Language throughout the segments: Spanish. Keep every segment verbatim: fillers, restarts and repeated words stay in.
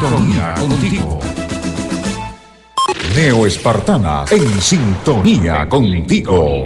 sintonía contigo. Neo Espartanas, en sintonía contigo.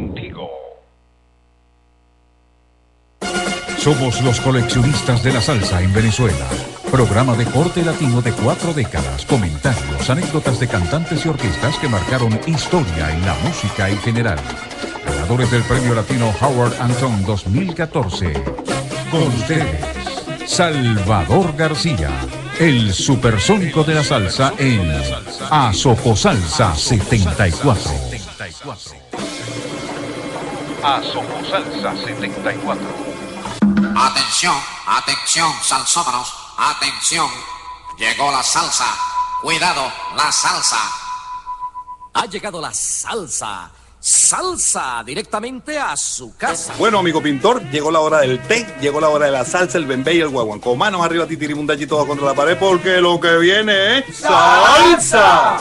Somos los coleccionistas de la salsa en Venezuela. Programa de corte latino de cuatro décadas. Comentarios, anécdotas de cantantes y orquestas que marcaron historia en la música en general. Ganadores del Premio Latino Howard Anton dos mil catorce. Con ustedes, Salvador García, el supersónico de la salsa en Asocosalsa setenta y cuatro. Asocosalsa setenta y cuatro. Atención, atención, salsómanos, atención. Llegó la salsa. Cuidado, la salsa. Ha llegado la salsa. Salsa directamente a su casa. Bueno, amigo pintor, llegó la hora del té, llegó la hora de la salsa, el bembé y el guaguancó. Manos arriba, titirimundach y todo contra la pared, porque lo que viene es salsa.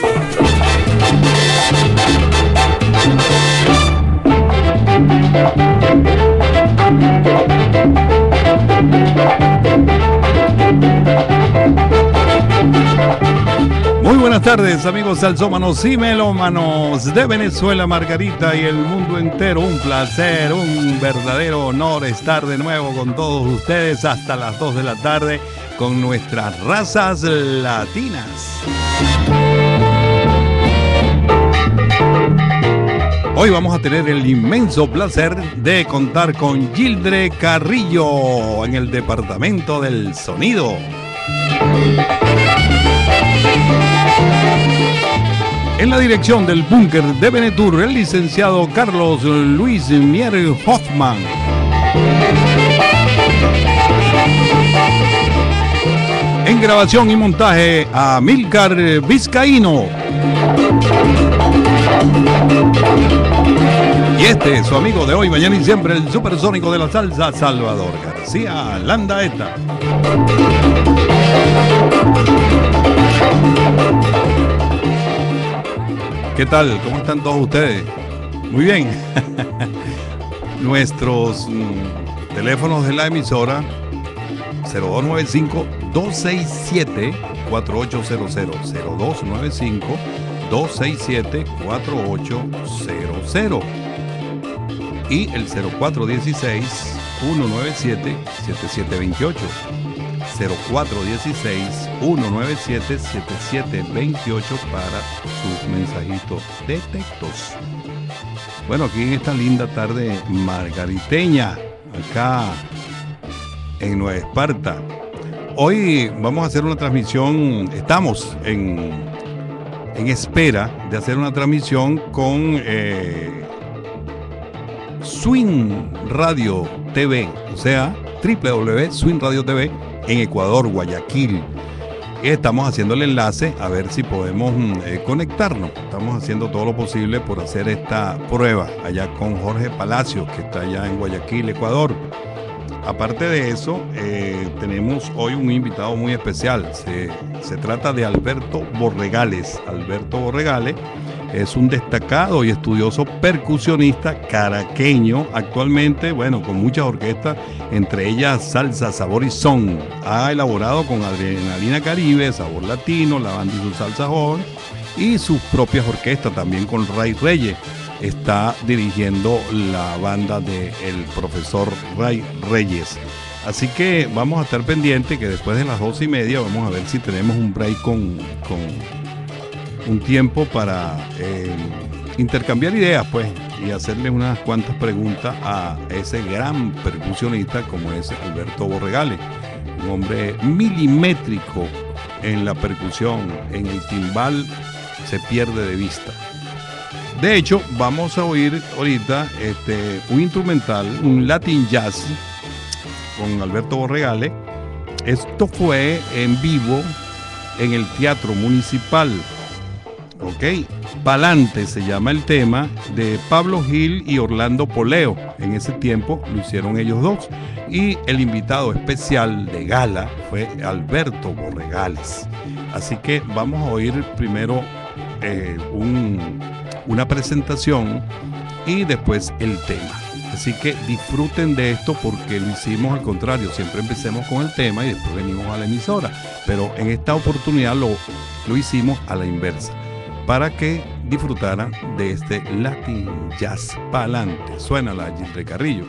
Muy buenas tardes, amigos salsómanos y melómanos de Venezuela, Margarita y el mundo entero. Un placer, un verdadero honor estar de nuevo con todos ustedes hasta las dos de la tarde con nuestras razas latinas. Hoy vamos a tener el inmenso placer de contar con Gildre Carrillo en el departamento del sonido. En la dirección del búnker de Venetur, el licenciado Carlos Luis Mier Hoffman. En grabación y montaje, Amílcar Vizcaíno. Y este es su amigo de hoy, mañana y siempre, el supersónico de la salsa, Salvador García Landaeta. ¿Qué tal? ¿Cómo están todos ustedes? Muy bien. Nuestros mm, teléfonos de la emisora cero dos nueve cinco, dos seis siete, cuatro ocho cero cero, cero dos nueve cinco, dos seis siete, cuatro ocho cero cero y el cero cuatro uno seis, uno nueve siete, siete siete dos ocho. cero cuatro uno seis, uno nueve siete, siete siete dos ocho para sus mensajitos de textos. Bueno, aquí en esta linda tarde margariteña, acá en Nueva Esparta. Hoy vamos a hacer una transmisión, estamos en, en espera de hacer una transmisión con eh, Swing Radio T V, o sea, doble u doble u doble u punto swing radio t v en Ecuador, Guayaquil. Estamos haciendo el enlace a ver si podemos eh, conectarnos. Estamos haciendo todo lo posible por hacer esta prueba allá con Jorge Palacios, que está allá en Guayaquil, Ecuador. Aparte de eso, eh, tenemos hoy un invitado muy especial. Se, se trata de Alberto Borregales. Alberto Borregales es un destacado y estudioso percusionista caraqueño, actualmente, bueno, con muchas orquestas, entre ellas Salsa, Sabor y Son. Ha elaborado con Adrenalina Caribe, Sabor Latino, La Banda y su Salsa Joven y sus propias orquestas, también con Ray Reyes. Está dirigiendo la banda del profesor Ray Reyes. Así que vamos a estar pendientes que después de las doce y media vamos a ver si tenemos un break con, con un tiempo para eh, intercambiar ideas, pues, y hacerle unas cuantas preguntas a ese gran percusionista como es Alberto Borregales, un hombre milimétrico en la percusión, en el timbal se pierde de vista. De hecho, vamos a oír ahorita este, un instrumental, un Latin Jazz con Alberto Borregales. Esto fue en vivo en el Teatro Municipal. Ok, Pa'lante se llama el tema, de Pablo Gil y Orlando Poleo. En ese tiempo lo hicieron ellos dos. Y el invitado especial de gala fue Alberto Borregales. Así que vamos a oír primero eh, un... una presentación y después el tema. Así que disfruten de esto porque lo hicimos al contrario. Siempre empecemos con el tema y después venimos a la emisora. Pero en esta oportunidad lo, lo hicimos a la inversa, para que disfrutaran de este Latin Jazz Pa'lante. Suena la Gilre Carrillo.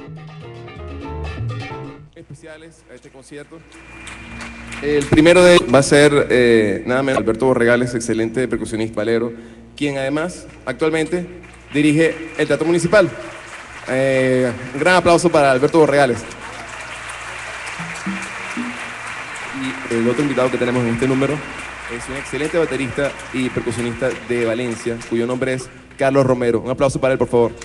Especiales a este concierto. El primero de ellos va a ser eh, nada menos Alberto Borregales, excelente percusionista valero, quien además actualmente dirige el Teatro Municipal. Eh, un gran aplauso para Alberto Borregales. Y el otro invitado que tenemos en este número es un excelente baterista y percusionista de Valencia, cuyo nombre es Carlos Romero. Un aplauso para él, por favor.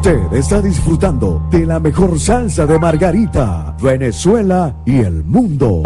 Usted está disfrutando de la mejor salsa de Margarita, Venezuela y el mundo.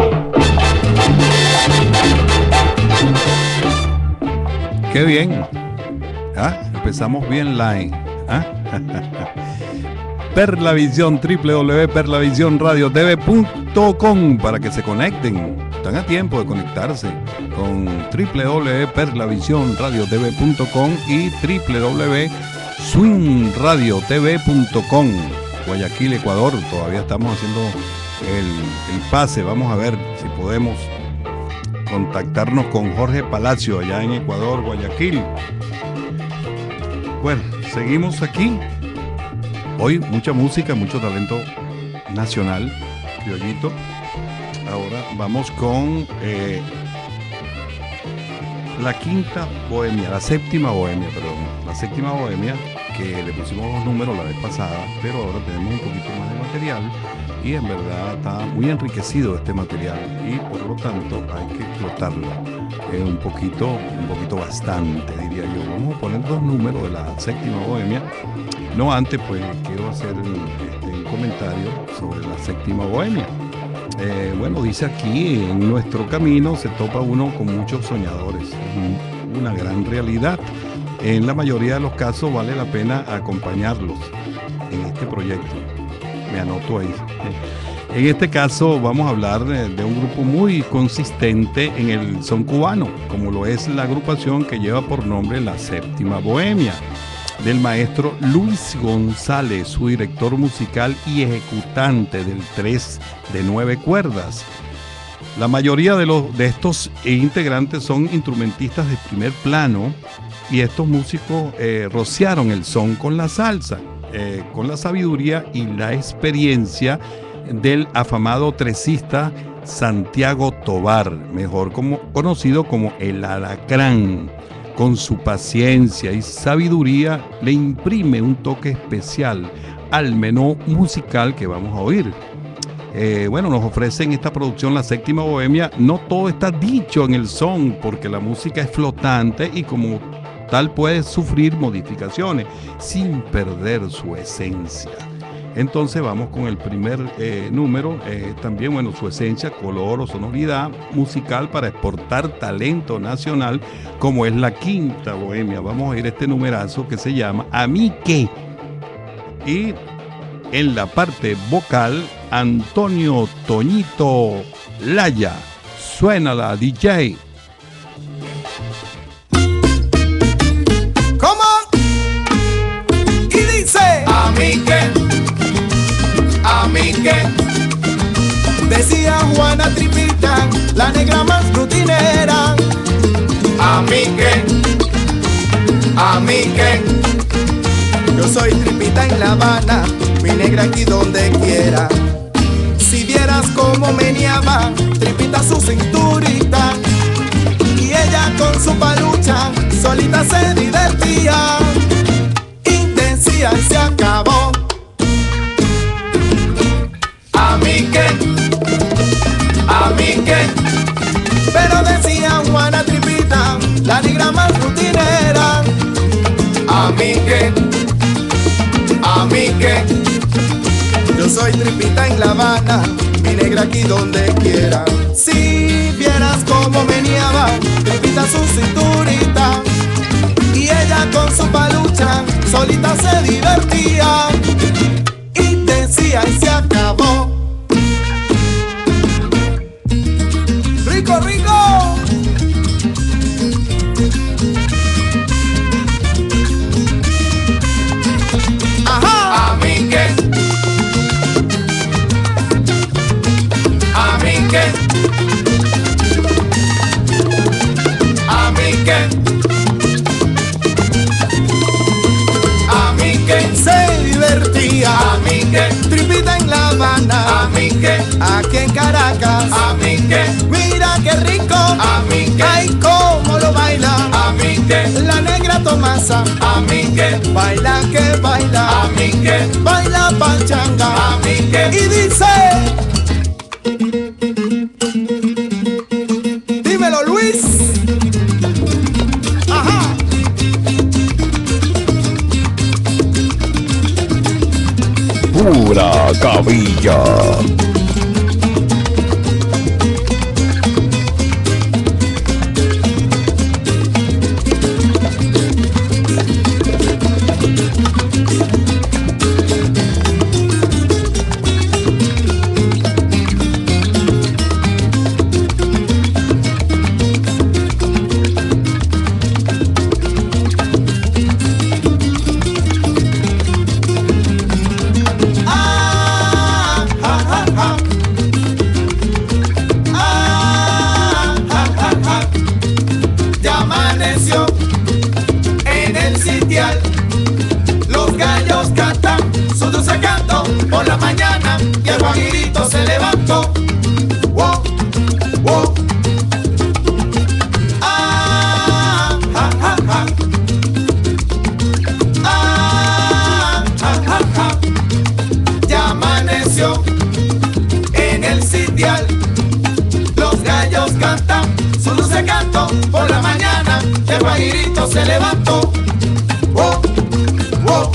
Qué bien. ¿Ah? Empezamos bien line. ¿Ah? Perlavisión, doble u doble u doble u punto perlavisión radio t v punto com para que se conecten. Están a tiempo de conectarse con doble u doble u doble u punto perlavisión radio t v punto com y doble u doble u doble u punto swing radio t v punto com. Guayaquil, Ecuador, todavía estamos haciendo el, el pase. Vamos a ver si podemos contactarnos con Jorge Palacio allá en Ecuador, Guayaquil. Bueno, seguimos aquí. Hoy mucha música, mucho talento nacional, criollito. Ahora vamos con eh, la quinta bohemia, la séptima bohemia, perdón, la séptima bohemia, que le pusimos los números la vez pasada, pero ahora tenemos un poquito más de material y en verdad está muy enriquecido este material y por lo tanto hay que explotarlo eh, un poquito, un poquito bastante, diría yo. Vamos a poner dos números de la séptima bohemia. No antes, pues quiero hacer este, un comentario sobre la séptima bohemia. Eh, bueno, dice aquí, en nuestro camino se topa uno con muchos soñadores, una gran realidad. En la mayoría de los casos vale la pena acompañarlos en este proyecto. Me anoto ahí. En este caso vamos a hablar de, de un grupo muy consistente en el son cubano, como lo es la agrupación que lleva por nombre La Séptima Bohemia, del maestro Luis González, su director musical y ejecutante del tres de nueve cuerdas. La mayoría de, los, de estos integrantes son instrumentistas de primer plano y estos músicos eh, rociaron el son con la salsa, eh, con la sabiduría y la experiencia del afamado tresista Santiago Tovar, mejor como, conocido como el Alacrán. Con su paciencia y sabiduría le imprime un toque especial al menú musical que vamos a oír. Eh, bueno, nos ofrecen esta producción La Séptima Bohemia. No todo está dicho en el son porque la música es flotante y como tal puede sufrir modificaciones sin perder su esencia. Entonces vamos con el primer eh, número, eh, también bueno, su esencia, color o sonoridad musical para exportar talento nacional, como es la quinta bohemia. Vamos a oír este numerazo que se llama A mí qué. Y en la parte vocal, Antonio Toñito Laya. Suénala, D J. ¿Cómo? Y dice, a mí qué. A mí que decía Juana Tripita, la negra más rutinera. A mí que, a mí que yo soy Tripita en La Habana, mi negra aquí donde quiera. Si vieras cómo meneaba Tripita su cinturita y ella con su palucha solita se divertía. Intensidad y se acabó. A mí que, a mí que, pero decía Juana Tripita, la negra más rutinera. A mí que, a mí que, yo soy Tripita en La Habana, mi negra aquí donde quiera. Si vieras cómo meneaba Tripita su cinturita y ella con su palucha solita se divertía. Y decía y se acabó. ¡Rico, rico! ¡Ajá! A mí que, a mí que, a mí que, a mí que se divertía. A mí que Tripita en La Habana. A mí que aquí en Caracas. A mí que mira qué rico. A mí que ay cómo lo baila. A mí que la negra Tomasa. A mí que baila que baila. A mí que baila pachanga. A mí que y dice, dímelo Luis. Ajá. Gavilla. Se levantó, wow, wow.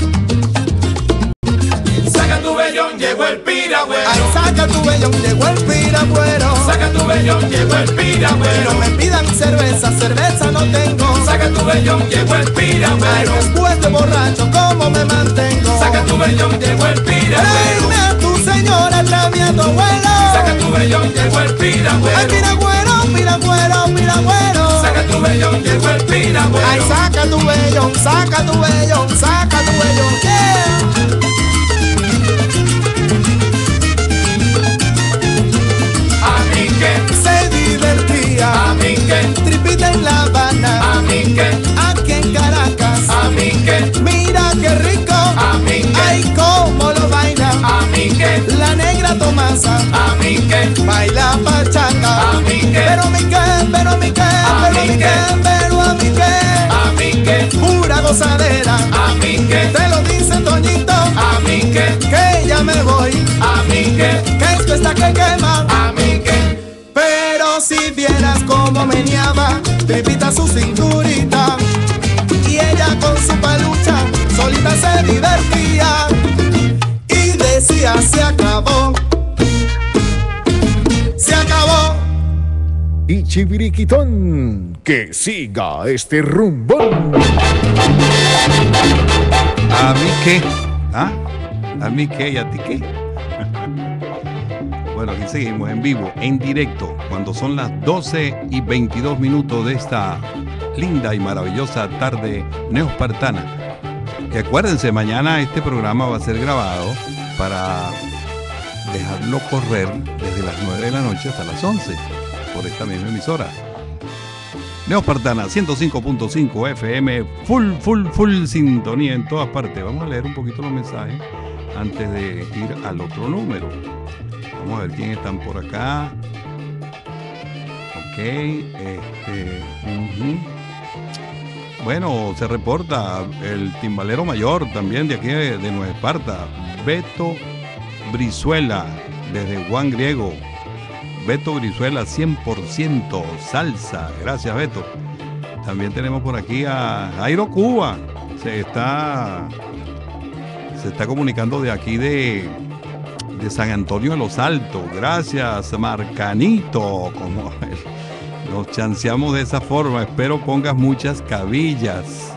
Saca tu vellón, llegó el piragüero. Ay, saca tu vellón, llegó el piragüero. Saca tu vellón, llegó el piragüero. No me pidan cerveza, cerveza no tengo. Saca tu vellón, llegó el piragüero. Ay, después de borracho, ¿cómo me mantengo? Saca tu vellón, llegó el piragüero. Tráeme a tu señora, tráeme a tu abuelo. Saca tu vellón, llegó el piragüero. Ay, piragüero, piragüero, piragüero. Saca tu vellón, llegó el piragüero. Ay, saca tu vellón, saca tu vellón, saca tu vellón, yeah. A mí que se divertía, a mí que tripita en La Habana, a mí que aquí en Caracas, a mí que mira qué rico, a mí que ay cómo lo baila, a mí que la negra Tomasa, a mí que baila pachanga, a mí que pero mi que, pero mi que, pero mi que, pero a mí que, a mí que pura gozadera, a mí que te lo dice Toñito, a mí que que ya me voy, a mí que que esto está que quema, a mí que pero si vieras cómo meneaba, tripita su cinturita y ella con su palucha solita se divertía y decía se acabó, se acabó. Y Chiviriquitón, que siga este rumbón. ¿A mí qué? ¿Ah? ¿A mí qué y a ti qué? Bueno, aquí seguimos en vivo, en directo, cuando son las doce y veintidós minutos de esta linda y maravillosa tarde neospartana. Y acuérdense, mañana este programa va a ser grabado para dejarlo correr desde las nueve de la noche hasta las once por esta misma emisora. Neospartana ciento cinco punto cinco F M, full, full, full sintonía en todas partes. Vamos a leer un poquito los mensajes antes de ir al otro número. Vamos a ver quién están por acá. Ok, este... Uh-huh. Bueno, se reporta el timbalero mayor también de aquí de, de Nueva Esparta, Beto Brizuela, desde Juan Griego. Beto Brizuela, cien por ciento salsa. Gracias, Beto. También tenemos por aquí a Jairo Cuba. Se está, se está comunicando de aquí de, de San Antonio de los Altos. Gracias, Marcanito. Como nos chanceamos de esa forma. Espero pongas muchas cabillas.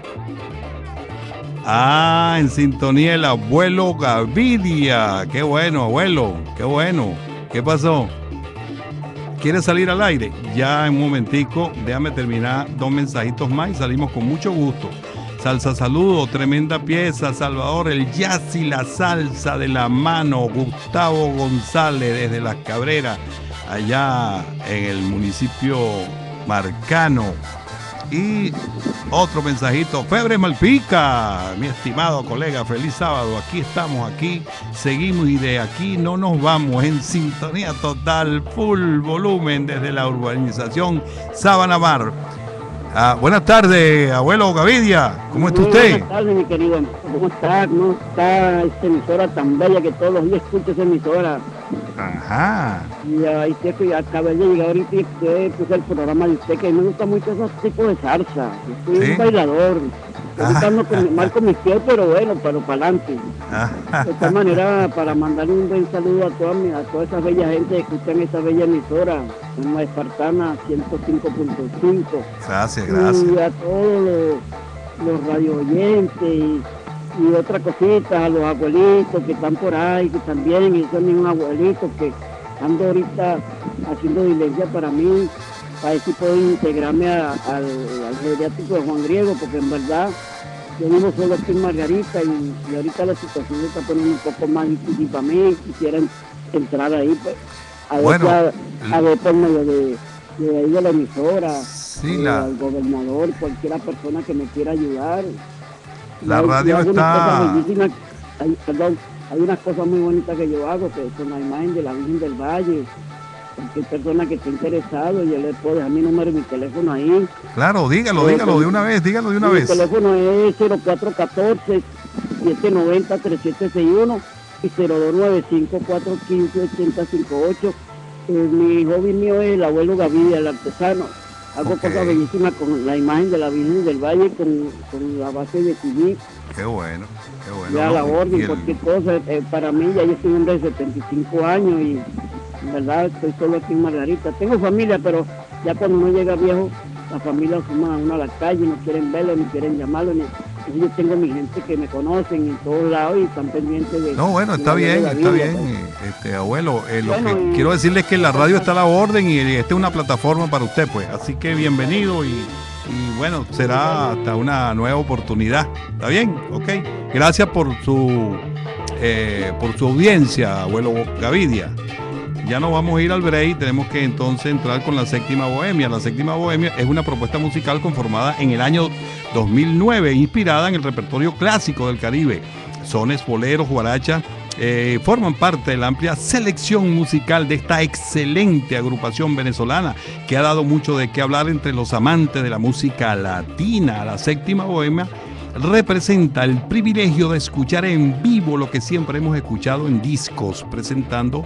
Ah, en sintonía el abuelo Gavidia. Qué bueno, abuelo. Qué bueno. ¿Qué pasó? ¿Quieres salir al aire? Ya en un momentico, déjame terminar dos mensajitos más y salimos con mucho gusto. Salsa Saludo, tremenda pieza, Salvador, el jazz y la salsa de la mano, Gustavo González desde Las Cabreras, allá en el municipio Marcano. Y otro mensajito, Febre Malpica, mi estimado colega, feliz sábado, aquí estamos, aquí seguimos y de aquí no nos vamos, en sintonía total, full volumen desde la urbanización Sabana Mar. Ah, buenas tardes, abuelo Gavidia, ¿cómo está usted? Buenas tardes, mi querido, ¿cómo está? ¿Cómo está esta emisora tan bella que todos los días escucho esa emisora? Ajá. Y ahí sé que acabé de llegar ahorita y puse el programa de usted, que me gusta mucho esos tipos de salsa. Yo soy ¿Sí? un bailador. Ahorita ando con, mal con mis pies, pero bueno, pero para adelante. De esta manera, para mandarle un buen saludo a toda, mi, a toda esa bella gente que escuchan esta bella emisora, en la Espartana ciento cinco punto cinco. Gracias, gracias. Y a todos los, los radio oyentes y, y otra cosita, a los abuelitos que están por ahí, que también, y son mis abuelitos que ando ahorita haciendo diligencia para mí, para ver si puedo integrarme a, al, al geriátrico de Juan Griego, porque en verdad yo vivo solo aquí en Margarita y, y ahorita la situación se está poniendo un poco más difícil para mí. Quisiera entrar ahí, pues, a ver, bueno, a, a ver por medio de, de ahí de la emisora, sí, eh, la... al gobernador, cualquiera persona que me quiera ayudar. La hay, radio hay está... Hay, perdón, hay unas cosas muy bonitas que yo hago, que son la imagen de la Virgen del Valle. Cualquier persona que esté interesado, yo le puedo dejar mi número y mi teléfono ahí. Claro, dígalo, Eh, dígalo de una vez, dígalo de una mi vez. Mi teléfono es cero cuatro uno cuatro, siete nueve cero, tres siete seis uno y cero dos nueve cinco, cuatro uno cinco, ocho cero cinco ocho. Eh, mi hobby mío es el abuelo Gavidia, el artesano. Hago Okay. cosas bellísimas con la imagen de la Virgen del Valle, con, con la base de C D. Qué bueno, qué bueno. Ya ¿no? la orden, Y el- cualquier cosa. Eh, para mí, ya yo soy un hombre de setenta y cinco años y en verdad estoy solo aquí en Margarita. Tengo familia, pero ya cuando uno llega viejo, la familia suma a uno a la calle, no quieren verlo, ni quieren llamarlo. Ni... Entonces yo tengo mi gente que me conocen en todos lados y están pendientes de... No, bueno, está de- de bien, la está vida, bien, pues. este abuelo. eh, lo Bueno, que y- quiero decirle es que la radio está a la orden y esta es una plataforma para usted, pues. Así que bienvenido y, y bueno, será hasta una nueva oportunidad. ¿Está bien? Ok. Gracias por su eh, por su audiencia, abuelo Gavidia. Ya nos vamos a ir al break, tenemos que entonces entrar con la Séptima Bohemia. La Séptima Bohemia es una propuesta musical conformada en el año dos mil nueve, inspirada en el repertorio clásico del Caribe. Sones, boleros, guarachas, eh, forman parte de la amplia selección musical de esta excelente agrupación venezolana que ha dado mucho de qué hablar entre los amantes de la música latina. La Séptima Bohemia representa el privilegio de escuchar en vivo lo que siempre hemos escuchado en discos, presentando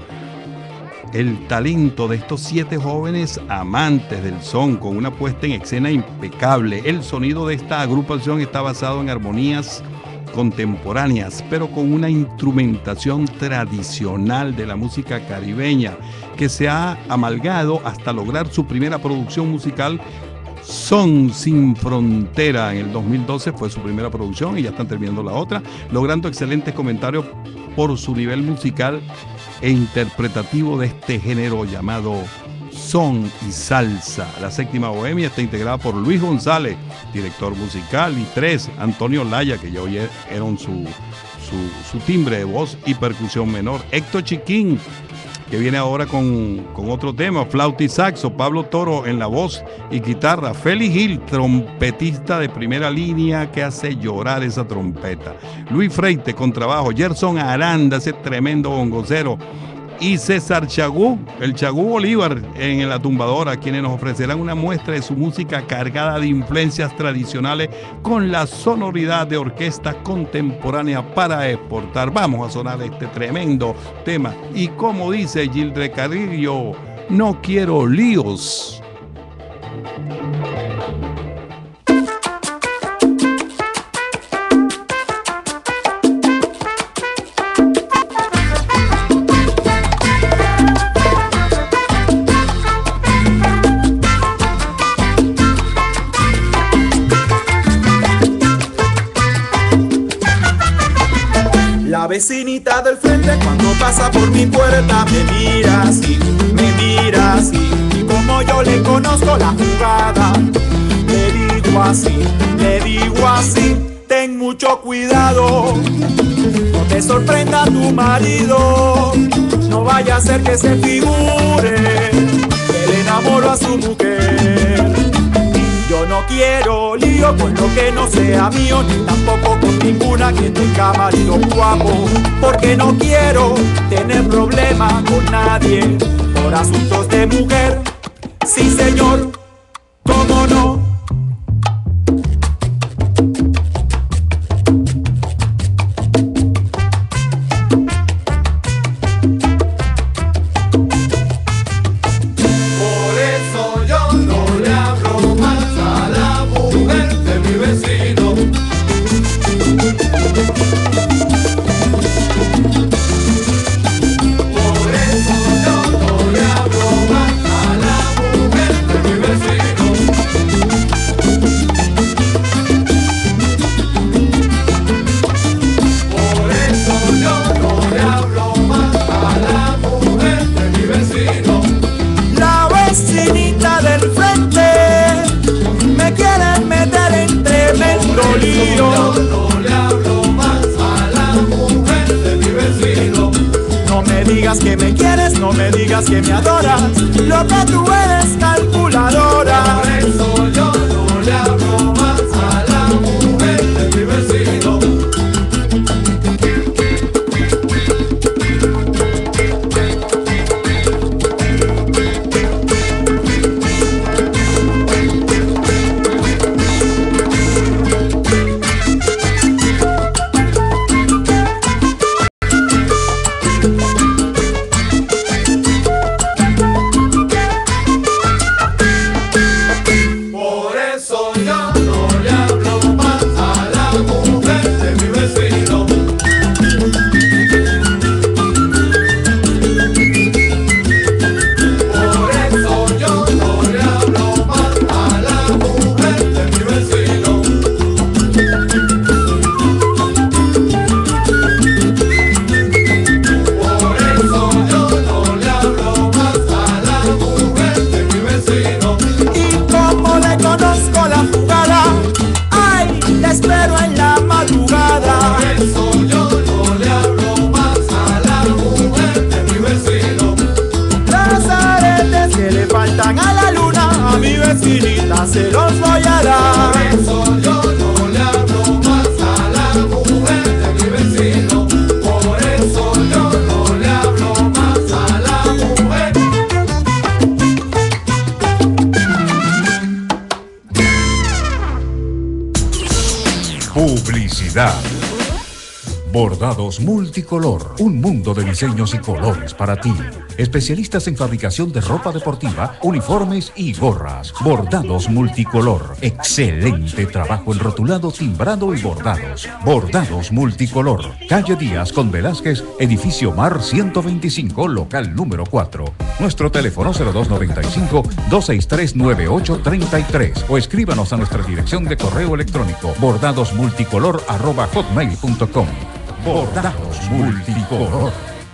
el talento de estos siete jóvenes amantes del son con una puesta en escena impecable. El sonido de esta agrupación está basado en armonías contemporáneas, pero con una instrumentación tradicional de la música caribeña que se ha amalgado hasta lograr su primera producción musical, Son Sin Frontera. En el dos mil doce fue su primera producción y ya están terminando la otra, logrando excelentes comentarios por su nivel musical e interpretativo de este género llamado son y salsa. La Séptima Bohemia está integrada por Luis González, director musical, y tres, Antonio Laya, que ya oyeron su, su, su timbre de voz y percusión menor, Héctor Chiquín, que viene ahora con, con otro tema, flauta y saxo, Pablo Toro en la voz y guitarra, Félix Gil, trompetista de primera línea que hace llorar esa trompeta, Luis Freite con trabajo, Gerson Aranda, ese tremendo bongocero, y César Chagú, el Chagú Bolívar en la tumbadora, quienes nos ofrecerán una muestra de su música cargada de influencias tradicionales con la sonoridad de orquesta contemporánea para exportar. Vamos a sonar este tremendo tema y como dice Gildre Carrillo, no quiero líos. La vecinita del frente cuando pasa por mi puerta me mira así, me mira así. Y como yo le conozco la jugada, le digo así, le digo así. Ten mucho cuidado, no te sorprenda tu marido. No vaya a ser que se figure que le enamoro a su mujer. Yo no quiero lío con lo que no sea mío, ni tampoco con ninguna que tenga marido guapo, porque no quiero tener problema con nadie por asuntos de mujer. Sí, señor, cómo no. Por eso yo no le abro más a la mujer de mi vecino. me digas que me adoras, lo que tú eres calculadora. Por eso yo no le hablo más a la mujer de mi vecino. Se los voy a dar. Por eso yo no le hablo más a la mujer de mi vecino. Por eso yo no le hablo más a la mujer. Publicidad. Bordados Multicolor, un mundo de diseños y colores para ti. Especialistas en fabricación de ropa deportiva, uniformes y gorras. Bordados Multicolor, excelente trabajo en rotulado, timbrado y bordados. Bordados Multicolor, calle Díaz con Velázquez, edificio Mar ciento veinticinco, local número cuatro. Nuestro teléfono cero dos noventa y cinco, dos seis tres, nueve ocho tres tres o escríbanos a nuestra dirección de correo electrónico bordadosmulticolor arroba hotmail punto com. Bordados Multicolor.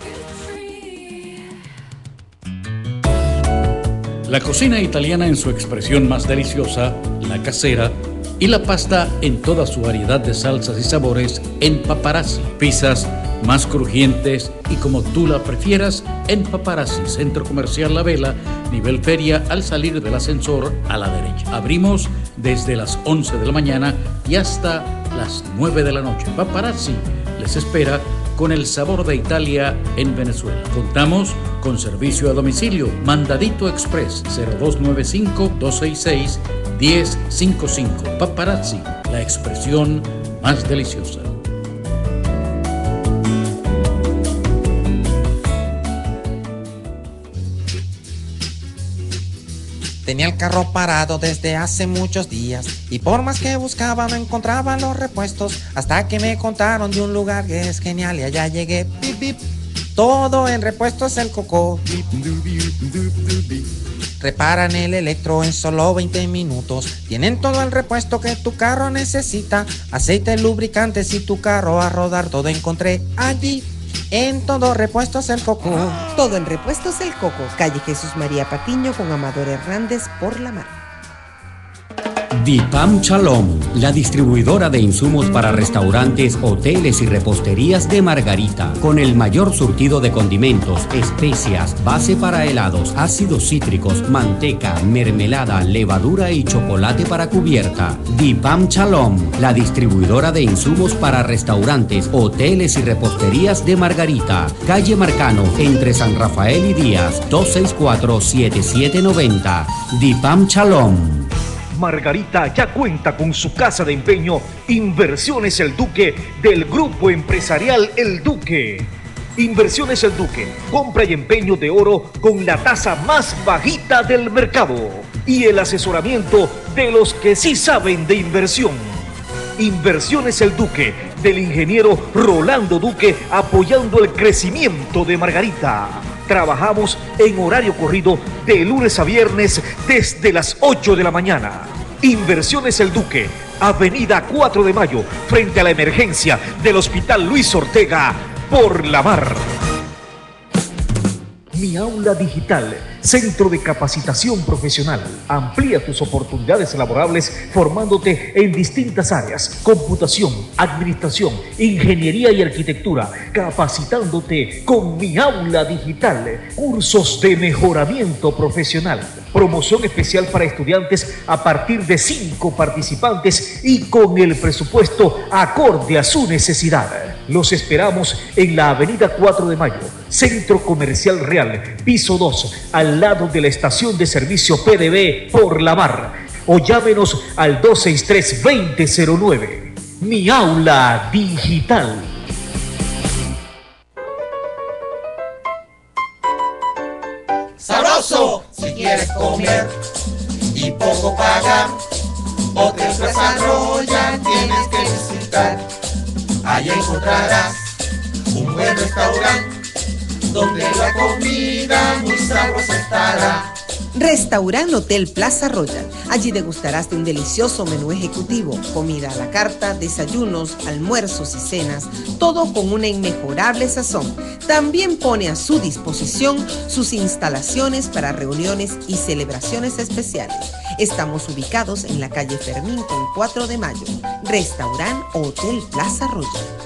La cocina italiana en su expresión más deliciosa, la casera, y la pasta en toda su variedad de salsas y sabores en Paparazzi. Pizzas más crujientes y como tú la prefieras en Paparazzi, Centro Comercial La Vela, nivel feria al salir del ascensor a la derecha. Abrimos desde las once de la mañana y hasta las nueve de la noche. Paparazzi les espera con el sabor de Italia en Venezuela. Contamos con servicio a domicilio, Mandadito Express cero dos nueve cinco, dos seis seis, uno cero cinco cinco. Paparazzi, la expresión más deliciosa. Tenía el carro parado desde hace muchos días y por más que buscaba no encontraba los repuestos hasta que me contaron de un lugar que es genial y allá llegué. Bip, bip. Todo en Repuestos El Coco. Reparan el electro en solo veinte minutos. Tienen todo el repuesto que tu carro necesita. Aceite, lubricantes y tu carro a rodar. Todo encontré allí. En todo Repuestos El Coco. Todo en Repuestos El Coco. Calle Jesús María Patiño con Amador Hernández por la mar. Dipam Shalom, la distribuidora de insumos para restaurantes, hoteles y reposterías de Margarita, con el mayor surtido de condimentos, especias, base para helados, ácidos cítricos, manteca, mermelada, levadura y chocolate para cubierta. Dipam Shalom, la distribuidora de insumos para restaurantes, hoteles y reposterías de Margarita, calle Marcano, entre San Rafael y Díaz, dos seis cuatro, siete siete nueve cero. Dipam Shalom. Margarita ya cuenta con su casa de empeño Inversiones El Duque del Grupo Empresarial El Duque. Inversiones El Duque, compra y empeño de oro con la tasa más bajita del mercado y el asesoramiento de los que sí saben de inversión. Inversiones El Duque, del ingeniero Rolando Duque, apoyando el crecimiento de Margarita. Trabajamos en horario corrido de lunes a viernes desde las ocho de la mañana. Inversiones El Duque, avenida cuatro de mayo, frente a la emergencia del Hospital Luis Ortega, por la mar. Mi aula digital Centro de Capacitación Profesional. Amplía tus oportunidades laborables formándote en distintas áreas: computación, administración, ingeniería y arquitectura, capacitándote con Mi Aula Digital, cursos de mejoramiento profesional, promoción especial para estudiantes a partir de cinco participantes y con el presupuesto acorde a su necesidad. Los esperamos en la avenida cuatro de mayo, Centro Comercial Real, piso dos, al lado de la estación de servicio P D B por la Mar. O llámenos al dos seis tres, veinte cero nueve. Mi Aula Digital. Sabroso, si quieres comer y poco pagar, Hotel Plaza Royal tienes que visitar. Allí encontrarás un buen restaurante donde la comida muy sabrosa estará. Restaurante Hotel Plaza Royal. Allí degustarás de un delicioso menú ejecutivo, comida a la carta, desayunos, almuerzos y cenas, todo con una inmejorable sazón. También pone a su disposición sus instalaciones para reuniones y celebraciones especiales. Estamos ubicados en la calle Fermín con cuatro de mayo. Restaurante Hotel Plaza Royal.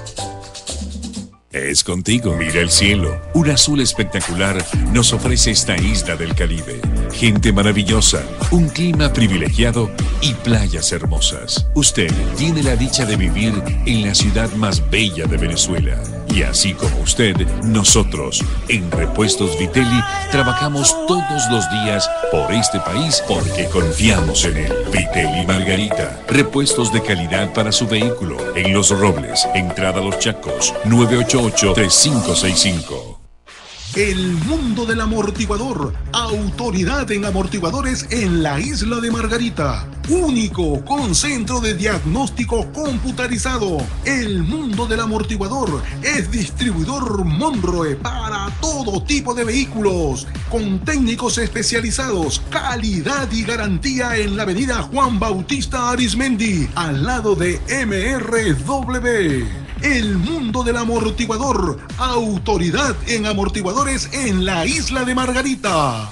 Es contigo. Mira el cielo. Un azul espectacular nos ofrece esta isla del Caribe. Gente maravillosa, un clima privilegiado y playas hermosas. Usted tiene la dicha de vivir en la ciudad más bella de Venezuela. Y así como usted, nosotros, en Repuestos Vitelli, trabajamos todos los días por este país porque confiamos en él. Vitelli Margarita, repuestos de calidad para su vehículo. En Los Robles, entrada a Los Chacos, nueve ocho ocho, tres cinco seis cinco. El mundo del amortiguador, autoridad en amortiguadores en la isla de Margarita. Único con centro de diagnóstico computarizado. El mundo del amortiguador es distribuidor Monroe para todo tipo de vehículos. Con técnicos especializados, calidad y garantía en la avenida Juan Bautista Arismendi, al lado de M R W. El mundo del amortiguador, autoridad en amortiguadores en la isla de Margarita.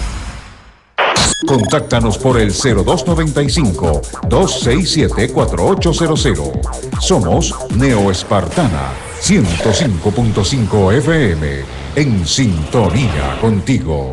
Contáctanos por el cero dos noventa y cinco, doscientos sesenta y siete, cuarenta y ocho cero cero. Somos Neo Espartana, ciento cinco punto cinco F M, en sintonía contigo.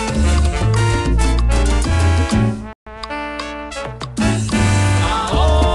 Ahora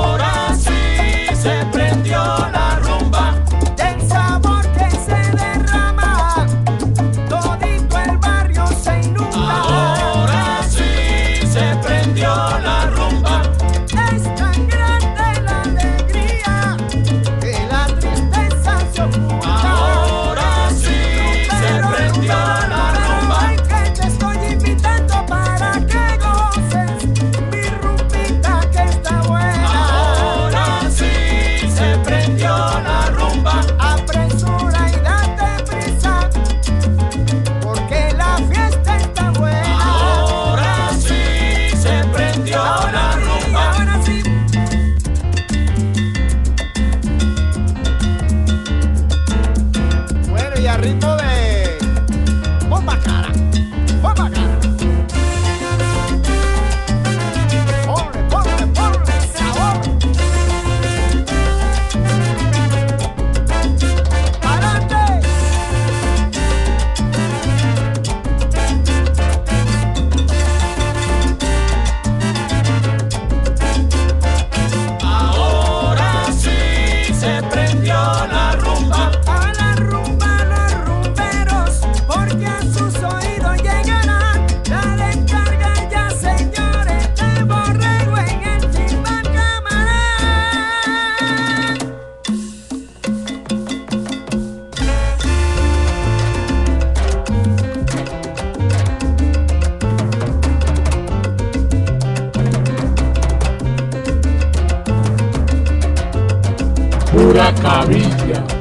Guayacabilla.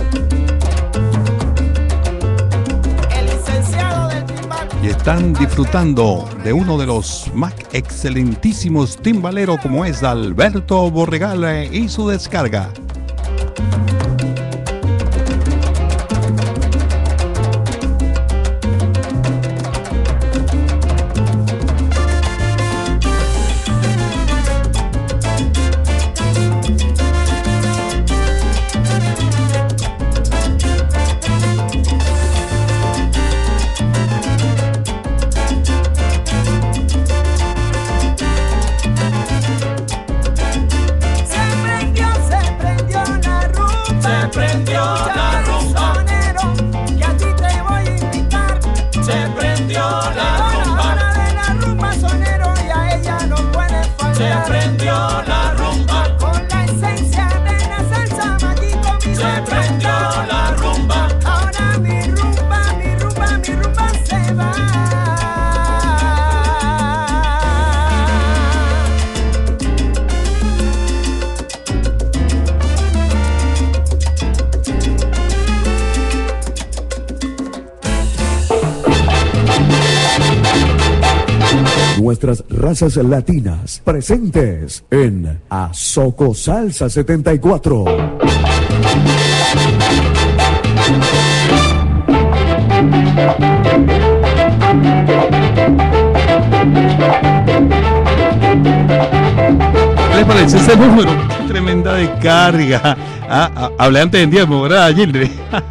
Y están disfrutando de uno de los más excelentísimos timbaleros como es Alberto Borregale y su descarga. Nuestras razas latinas presentes en Azoco Salsa setenta y cuatro. ¿Qué les parece ese número? Tremenda descarga. Ah, ah, hablé antes del tiempo, ¿verdad, Gildre?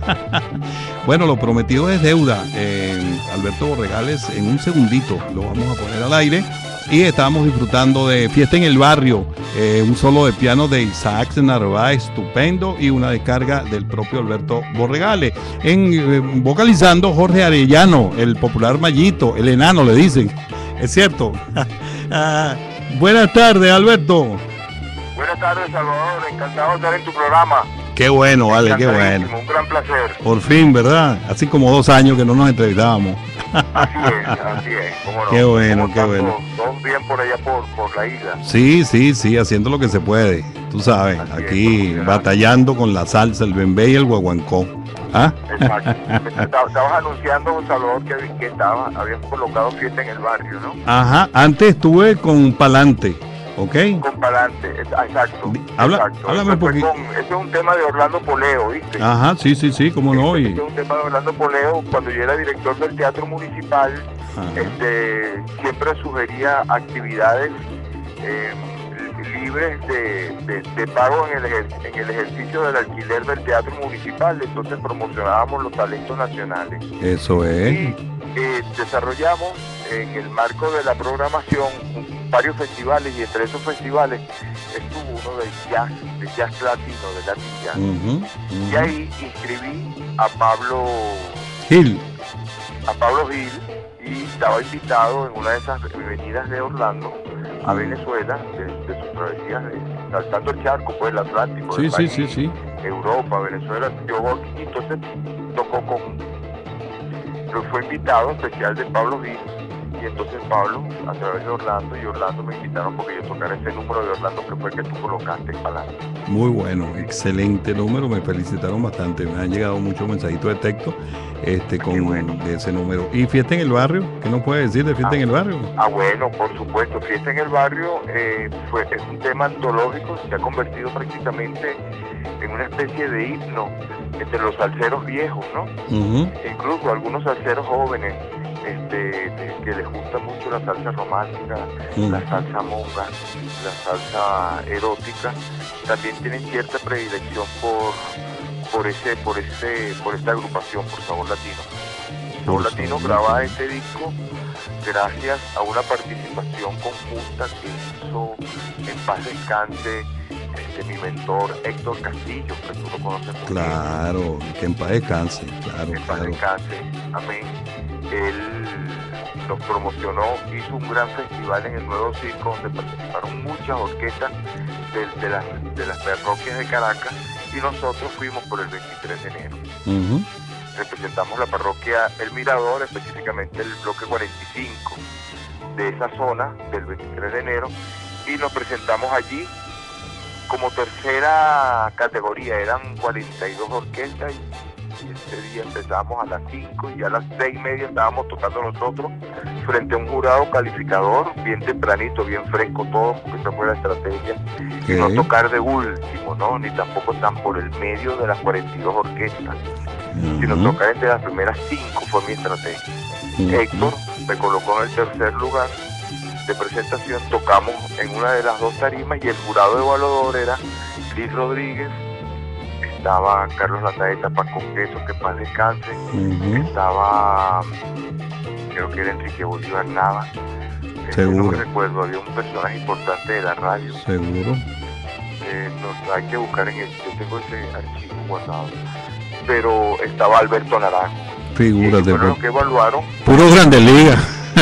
Bueno, lo prometido es deuda. Eh, Alberto Borregales, en un segundito lo vamos a poner al aire. Y estábamos disfrutando de Fiesta en el Barrio, eh, un solo de piano de Isaac Narváez, estupendo, y una descarga del propio Alberto Borregales. En, eh, vocalizando Jorge Arellano, el popular Mayito, el enano le dicen. Es cierto. ah, buenas tardes, Alberto. Buenas tardes, Salvador. Encantado de estar en tu programa. Qué bueno, vale, qué bueno. Un gran placer. Por fin, ¿verdad? Así como dos años que no nos entrevistábamos. Así es, así es. ¿Cómo no? Qué bueno, ¿Cómo qué bueno. Todos bien por allá, por, por la isla. Sí, sí, sí, haciendo lo que se puede. Tú sabes, así aquí es, batallando con la salsa, el bembé y el guaguancó. ¿Ah? Exacto. Estabas anunciando, Salvador, que, que estaba, habían colocado Fiesta en el Barrio, ¿no? Ajá, antes estuve con Palante. ¿Ok? Con Palante, exacto. Habla, exacto. Háblame un poquito. Ese es un tema de Orlando Poleo, ¿viste? Ajá, sí, sí, sí, cómo no. Ese y... es un tema de Orlando Poleo. Cuando yo era director del Teatro Municipal, este, siempre sugería actividades eh, libres de, de, de pago en el, en el ejercicio del alquiler del Teatro Municipal. Entonces promocionábamos los talentos nacionales. Eso es. Y eh, desarrollamos en el marco de la programación varios festivales, y entre esos festivales estuvo uno de jazz, de jazz latino, de Latin Jazz. Uh-huh, uh-huh. Y ahí inscribí a Pablo Gil. A Pablo Gil, y estaba invitado en una de esas venidas de Orlando a Venezuela, de, de sus travesías, de, saltando el charco, pues el Atlántico, sí, el sí, país, sí, sí. Europa, Venezuela. Yo entonces tocó con, pero fue invitado especial de Pablo Gil. Y entonces Pablo, a través de Orlando, y Orlando me invitaron porque yo tocara ese número de Orlando que fue el que tú colocaste en Palante. Muy bueno, excelente número, me felicitaron bastante, me han llegado muchos mensajitos de texto este, con bueno. de ese número. ¿Y Fiesta en el Barrio? ¿Qué nos puede decir de Fiesta ah, en el Barrio? Ah, bueno, por supuesto, Fiesta en el Barrio eh, fue, es un tema antológico, se ha convertido prácticamente en una especie de himno entre los salseros viejos, ¿no? Uh-huh. E incluso algunos salseros jóvenes. Este, de, que les gusta mucho la salsa romántica, mm. la salsa monga, la salsa erótica, también tienen cierta predilección por por ese, por ese, por esta agrupación, por Sabor Latino. Sabor Latino graba este disco gracias a una participación conjunta que hizo, en paz descanse, este, mi mentor Héctor Castillo, que tú lo conoces muy claro, bien. Claro, que en paz descanse, claro, en paz claro. descanse, amén. Él nos promocionó, hizo un gran festival en el Nuevo Circo donde participaron muchas orquestas de, de, las, de las parroquias de Caracas, y nosotros fuimos por el veintitrés de enero. Uh-huh. Representamos la parroquia El Mirador, específicamente el bloque cuarenta y cinco de esa zona del veintitrés de enero, y nos presentamos allí como tercera categoría, eran cuarenta y dos orquestas y, y ese día empezamos a las cinco y a las seis y media estábamos tocando nosotros frente a un jurado calificador, bien tempranito, bien fresco todo, porque esa fue la estrategia. Okay. Y no tocar de último, ¿no? Ni tampoco tan por el medio de las cuarenta y dos orquestas, uh-huh. sino tocar entre las primeras cinco fue mi estrategia. Uh-huh. Héctor me colocó en el tercer lugar de presentación, tocamos en una de las dos tarimas y el jurado evaluador era Liz Rodríguez, estaba Carlos Landaeta, Paco Queso, que paz descanse, uh-huh. estaba, creo que era Enrique Bolívar Nava, seguro, no me recuerdo, había un personaje importante de la radio, seguro, eh, no, hay que buscar en el, yo tengo ese archivo guardado, pero estaba Alberto Naranjo, figuras de los que evaluaron, puros Grandes Ligas.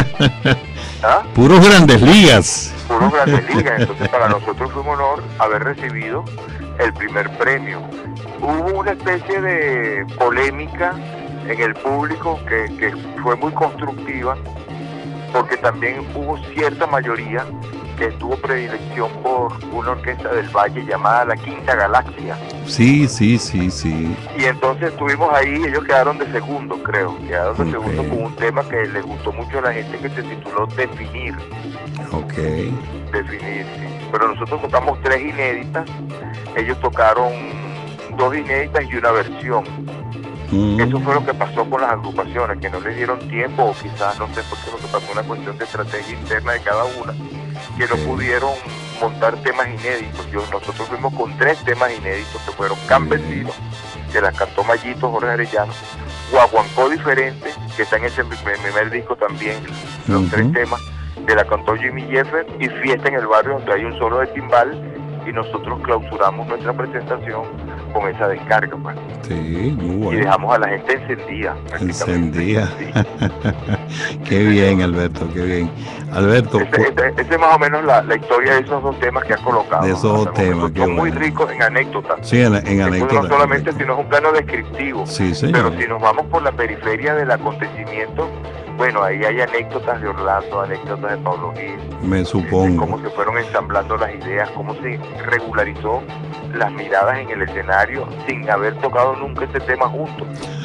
¿Ah? Puros Grandes Ligas. Puros Grandes Ligas. Entonces para nosotros fue un honor haber recibido el primer premio. Hubo una especie de polémica en el público que, que fue muy constructiva, porque también hubo cierta mayoría que tuvo predilección por una orquesta del Valle llamada La Quinta Galaxia. Sí, sí, sí, sí. Y entonces estuvimos ahí, ellos quedaron de segundo, creo, quedaron de okay. segundo con un tema que les gustó mucho a la gente, que se tituló Definir. Ok. Definir, sí. Pero nosotros tocamos tres inéditas, ellos tocaron dos inéditas y una versión. Mm. Eso fue lo que pasó con las agrupaciones, que no les dieron tiempo, o quizás, no sé por qué, lo que pasó, una cuestión de estrategia interna de cada una, que no pudieron montar temas inéditos. Yo, nosotros fuimos con tres temas inéditos que fueron Campesino, que las cantó Mayito, Jorge Arellano, Guaguancó Diferente, que está en ese primer disco también, los uh-huh. tres temas, que la cantó Jimmy Jeffer, y Fiesta en el Barrio, donde hay un solo de timbal, y nosotros clausuramos nuestra presentación con esa descarga, pues. Sí, muy bueno. Y dejamos a la gente encendida. Encendida. Sí. Qué bien, Alberto, qué bien. Alberto. Esa este, este es más o menos la, la historia de esos dos temas que has colocado. De esos dos ¿no? temas. Son muy bueno. ricos en anécdotas. Sí, en, en anécdotas. No solamente si no es un plano descriptivo, sí, sí, pero si nos vamos por la periferia del acontecimiento, bueno, ahí hay anécdotas de Orlando, anécdotas de Pablo Gil. Me supongo. Cómo se fueron ensamblando las ideas, cómo se regularizó las miradas en el escenario sin haber tocado nunca este tema juntos.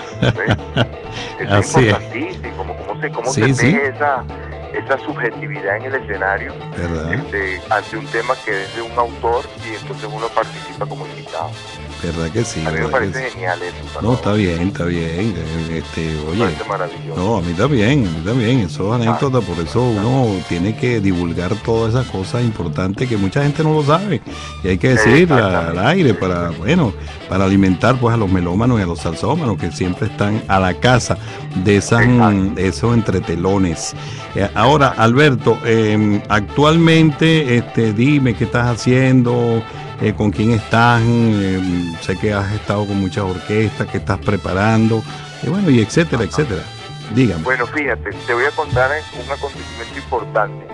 Es Así importantísimo, es. Como, cómo se, cómo sí, se sí. teje esa, esa subjetividad en el escenario este, ante un tema que es de un autor y entonces uno participa como invitado. ¿Verdad que sí? A mí me parece sí. genial eso. No, está bien, está bien. Este, oye, maravilloso. No, a mí también, a mí también. Eso es anécdota, por eso uno tiene que divulgar todas esas cosas importantes que mucha gente no lo sabe. Y hay que decirla al aire para, bueno, para alimentar pues a los melómanos y a los salsómanos que siempre están a la casa de esas, de esos entretelones. Eh, ahora, Alberto, eh, actualmente, este, dime qué estás haciendo. Eh, con quién estás, eh, sé que has estado con muchas orquestas, que estás preparando, y bueno, y etcétera, etcétera. Dígame. Bueno, fíjate, te voy a contar un acontecimiento importante.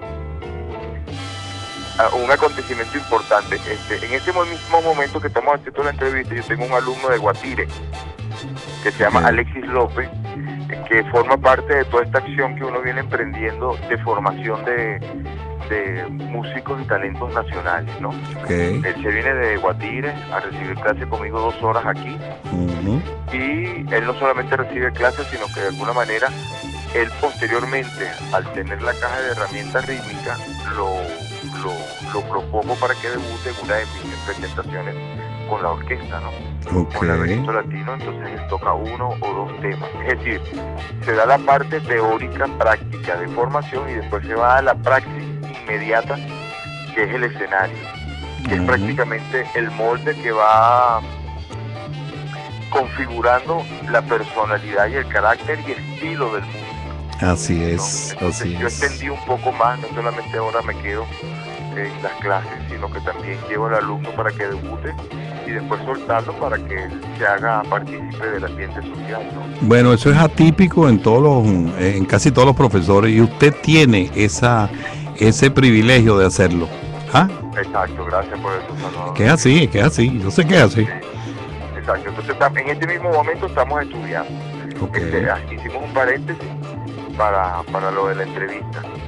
Uh, un acontecimiento importante. Este, en ese mismo momento que estamos haciendo la entrevista, yo tengo un alumno de Guatire, que se llama okay. Alexis López, que forma parte de toda esta acción que uno viene emprendiendo de formación de... de músicos y talentos nacionales, ¿no? Okay. Él se viene de Guatire a recibir clase conmigo dos horas aquí uh-huh. y él no solamente recibe clases, sino que de alguna manera él posteriormente, al tener la caja de herramientas rítmicas, lo, lo, lo propongo para que debute en una de mis presentaciones con la orquesta, ¿no? Okay. Con el Laberinto Latino, entonces él toca uno o dos temas. Es decir, se da la parte teórica, práctica de formación y después se va a la práctica inmediata, que es el escenario, que uh-huh. es prácticamente el molde que va configurando la personalidad y el carácter y estilo del músico. Así es, ¿no? así yo es. extendí un poco más, no solamente ahora me quedo en las clases, sino que también llevo al alumno para que debute y después soltarlo para que él se haga partícipe del ambiente social, ¿no? Bueno, eso es atípico en todos los, en casi todos los profesores, y usted tiene esa ese privilegio de hacerlo. ¿Ah? Exacto, gracias por eso, Salvador. Que es así, que es así, yo sé que es así. Sí. Exacto, entonces en este mismo momento estamos estudiando. Okay. Este, hicimos un paréntesis para, para lo de la entrevista.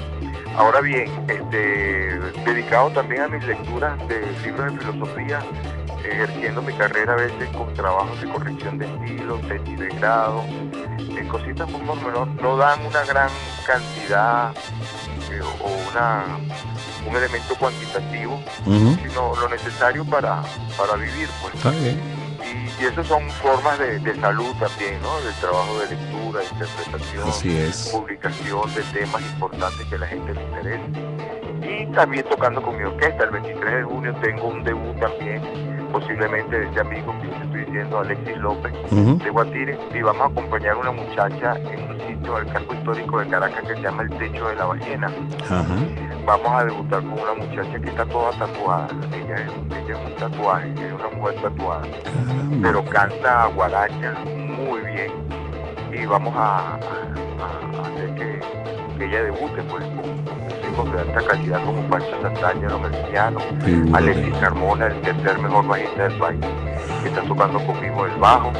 Ahora bien, este, dedicado también a mis lecturas de libros de filosofía, ejerciendo mi carrera a veces con trabajos de corrección de estilo, tesis de grado, eh, cositas muy menor, no dan una gran cantidad eh, o una, un elemento cuantitativo, uh-huh. sino lo necesario para, para vivir, pues. Está bien. Y, y eso son formas de, de salud también, ¿no? Del trabajo de lectura, interpretación, Así es. publicación de temas importantes que a la gente le interesa. Y también tocando con mi orquesta. El veintitrés de junio tengo un debut también, posiblemente de este amigo que te estoy diciendo, Alexis López, uh-huh. de Guatire, y vamos a acompañar a una muchacha en un sitio del casco histórico de Caracas que se llama El Techo de la Ballena. Uh-huh. Vamos a debutar con una muchacha que está toda tatuada. Ella es, ella es un tatuaje, ella es una mujer tatuada, uh-huh. pero canta guaracha muy bien, y vamos a, a, a hacer que, que ella debute, pues, con músicos de alta calidad como Pancho Santaña, Los Melcianos, Alexis Carmona, el tercer mejor bajista del país, que está tocando conmigo el bajo,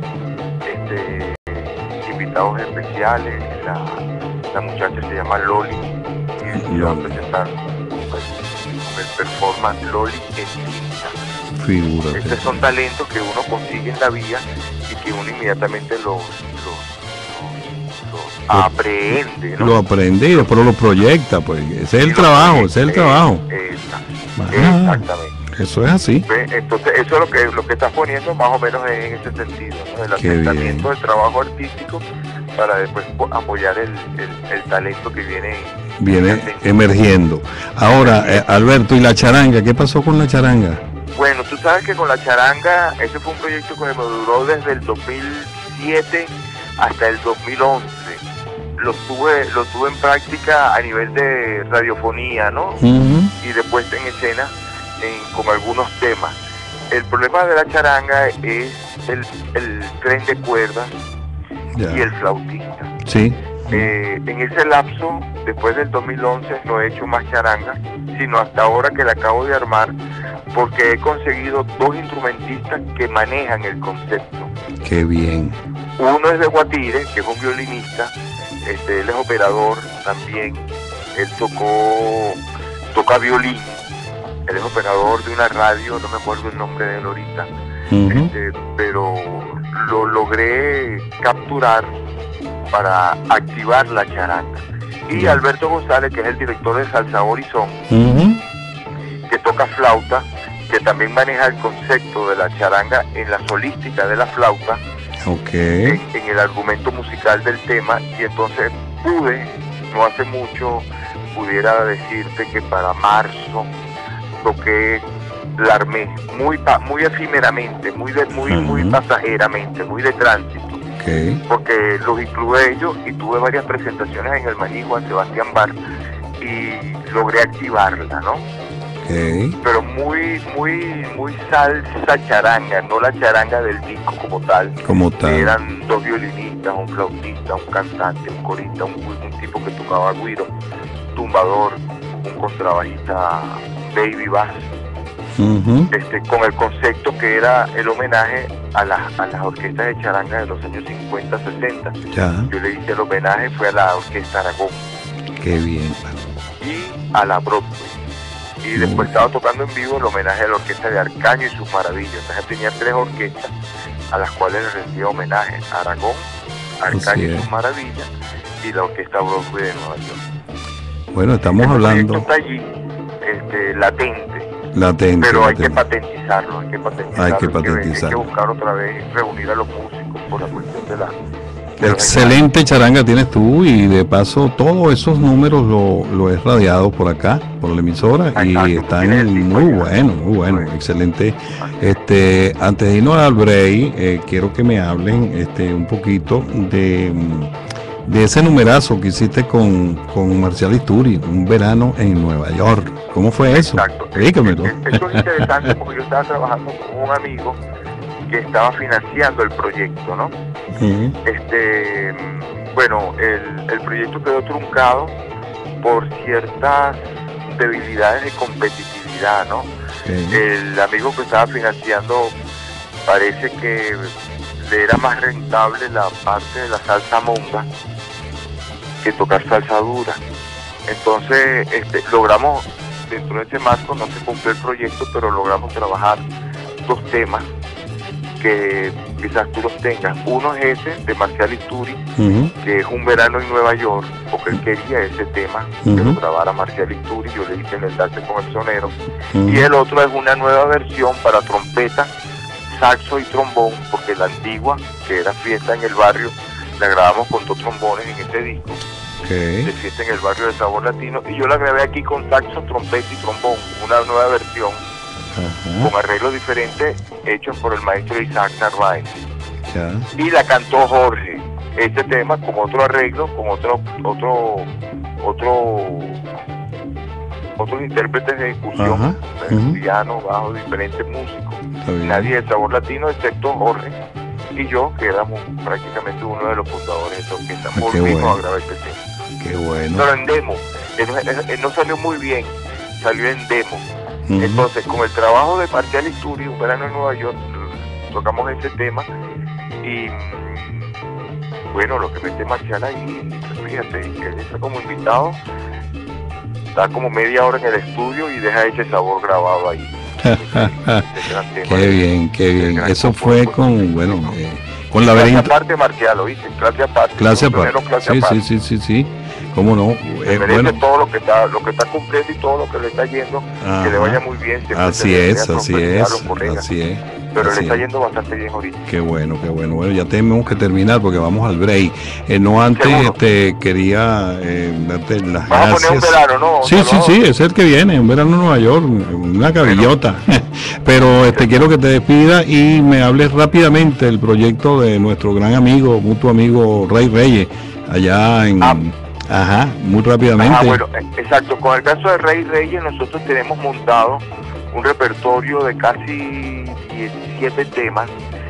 este, invitados especiales, la, la muchacha se llama Loli, y yo voy a presentar pues, el performance Loli en cinta. Figúrate. Estos son talentos que uno consigue en la vía y que uno inmediatamente los, los, los, los aprehende, ¿no? Lo aprende y después lo proyecta, pues ese es el trabajo, ese es el trabajo. Exactamente. Eso es así. Entonces eso es lo que lo que estás poniendo más o menos en ese sentido, ¿no? El asentamiento del trabajo artístico para después apoyar el, el, el talento que viene viene emergiendo. Ahora, eh, Alberto, ¿y la charanga? ¿Qué pasó con la charanga? Bueno, tú sabes que con la charanga, ese fue un proyecto que me duró desde el dos mil siete hasta el dos mil once. Lo tuve, lo tuve en práctica a nivel de radiofonía, ¿no? Uh-huh. Y después en escena en, con algunos temas. El problema de la charanga es el, el tren de cuerdas yeah. y el flautista. Sí. Eh, en ese lapso, después del dos mil once, no he hecho más charanga, sino hasta ahora que la acabo de armar, porque he conseguido dos instrumentistas que manejan el concepto. Qué bien. Uno es de Guatire, que es un violinista, este, él es operador también, él tocó, toca violín, él es operador de una radio, no me acuerdo el nombre de él ahorita, uh-huh. este, pero lo logré capturar para activar la charanga. Y yeah. Alberto González, que es el director de Salsa Horizon, uh-huh. que toca flauta, que también maneja el concepto de la charanga en la solística de la flauta, okay. en, en el argumento musical del tema, y entonces pude, no hace mucho, pudiera decirte que para marzo toqué, la armé muy, muy efímeramente, muy, de, muy, uh-huh. muy pasajeramente, muy de tránsito. Okay. Porque los incluí ellos y tuve varias presentaciones en el Maní Juan Sebastián Bar y logré activarla, ¿no? Okay. Pero muy, muy, muy salsa charanga, no la charanga del disco como tal. Como tal. Eran dos violinistas, un flautista, un cantante, un corista, un, un tipo que tocaba güiro, tumbador, un contrabajista baby bass. Uh-huh. Este, con el concepto que era el homenaje a, la, a las orquestas de charanga de los años cincuenta, sesenta. Ya. Yo le hice el homenaje, fue a la Orquesta Aragón. Qué bien. Y a la Broadway. Y después estaba tocando en vivo el homenaje a la Orquesta de Arcaño y sus maravillas. Entonces tenía tres orquestas a las cuales le rendía homenaje: Aragón, Arcaño y sus maravillas, y la Orquesta Broadway de Nueva York. Bueno, estamos este hablando. Está allí, este, latente. Latente, pero hay latente. que patentizarlo, hay que patentizarlo. Hay que patentizarlo. Hay que buscar otra vez, reunir a los músicos por la cuestión de la... De Excelente charanga tienes tú, y de paso todos esos números lo, lo he radiado por acá, por la emisora. Exacto, y están muy buenos, muy buenos, excelente. Este, antes de irnos al break, eh, quiero que me hablen este, un poquito de... de ese numerazo que hiciste con, con Marcial Isturi, un verano en Nueva York. ¿Cómo fue eso? Exacto. Explícamelo. Eso es interesante porque yo estaba trabajando con un amigo que estaba financiando el proyecto, ¿no? Uh-huh. Este, bueno, el, el proyecto quedó truncado por ciertas debilidades de competitividad, ¿no? Okay. El amigo que estaba financiando parece que le era más rentable la parte de la salsa monga que tocar salsa dura. Entonces este, logramos, dentro de ese marco no se cumplió el proyecto, pero logramos trabajar dos temas que quizás tú los tengas. Uno es ese de Marcial Isturi, uh-huh. que es Un verano en Nueva York, porque él quería ese tema, uh-huh. que lo grabara Marcial Isturi, yo le hice el enlace con el sonero. Uh-huh. Y el otro es una nueva versión para trompeta, saxo y trombón, porque la antigua, que era Fiesta en el Barrio, la grabamos con dos trombones en ese disco. Okay. De Fiesta en el Barrio de Sabor Latino, y yo la grabé aquí con saxo, trompeta y trombón, una nueva versión. Ajá. Con arreglos diferentes hechos por el maestro Isaac Narváez. Ya. Y la cantó Jorge, este tema con otro arreglo, con otro otro otro otros intérpretes de ejecución, uh-huh. piano, bajo, diferentes músicos. Nadie de Sabor Latino excepto Jorge y yo, que éramos prácticamente uno de los fundadores de esta orquesta. Ah, volvimos bueno. a grabar este tema. Qué bueno. Pero en demo, no, no salió muy bien, salió en demo. Uh-huh. Entonces, con el trabajo de Marcial Isturi, Un verano en Nueva York, tocamos ese tema y bueno, lo que mete Marcial ahí, fíjate, que él está como invitado, está como media hora en el estudio y deja ese sabor grabado ahí. Qué bien, qué bien. Eso fue con, bueno, eh, con Laberinto. Clase aparte Marcial, ¿oíste? Clase aparte. Clase aparte. Clase sí, aparte. sí, sí, sí, sí. ¿Cómo no? Se Eh, merece bueno, todo lo que está, lo que está cumpliendo y todo lo que le está yendo, Ajá. que le vaya muy bien. Siempre así se le es, desea así prosperidad a es, los colegas. así es. Pero así le está es. yendo bastante bien ahorita. Qué bueno, qué bueno. Bueno, ya tenemos que terminar porque vamos al break. Eh, no antes, Seguro. este, quería eh, darte las Vamos a gracias. poner un verano, ¿no? Sí, sí, No. sí, es el que viene, un verano en Nueva York, una cabillota. Pero este quiero que te despida y me hables rápidamente del proyecto de nuestro gran amigo, mutuo amigo Rey Reyes, allá en... Ah. Ajá, muy rápidamente. Ah, bueno, eh, exacto. Con el caso de Rey Reyes, nosotros tenemos montado un repertorio de casi diecisiete temas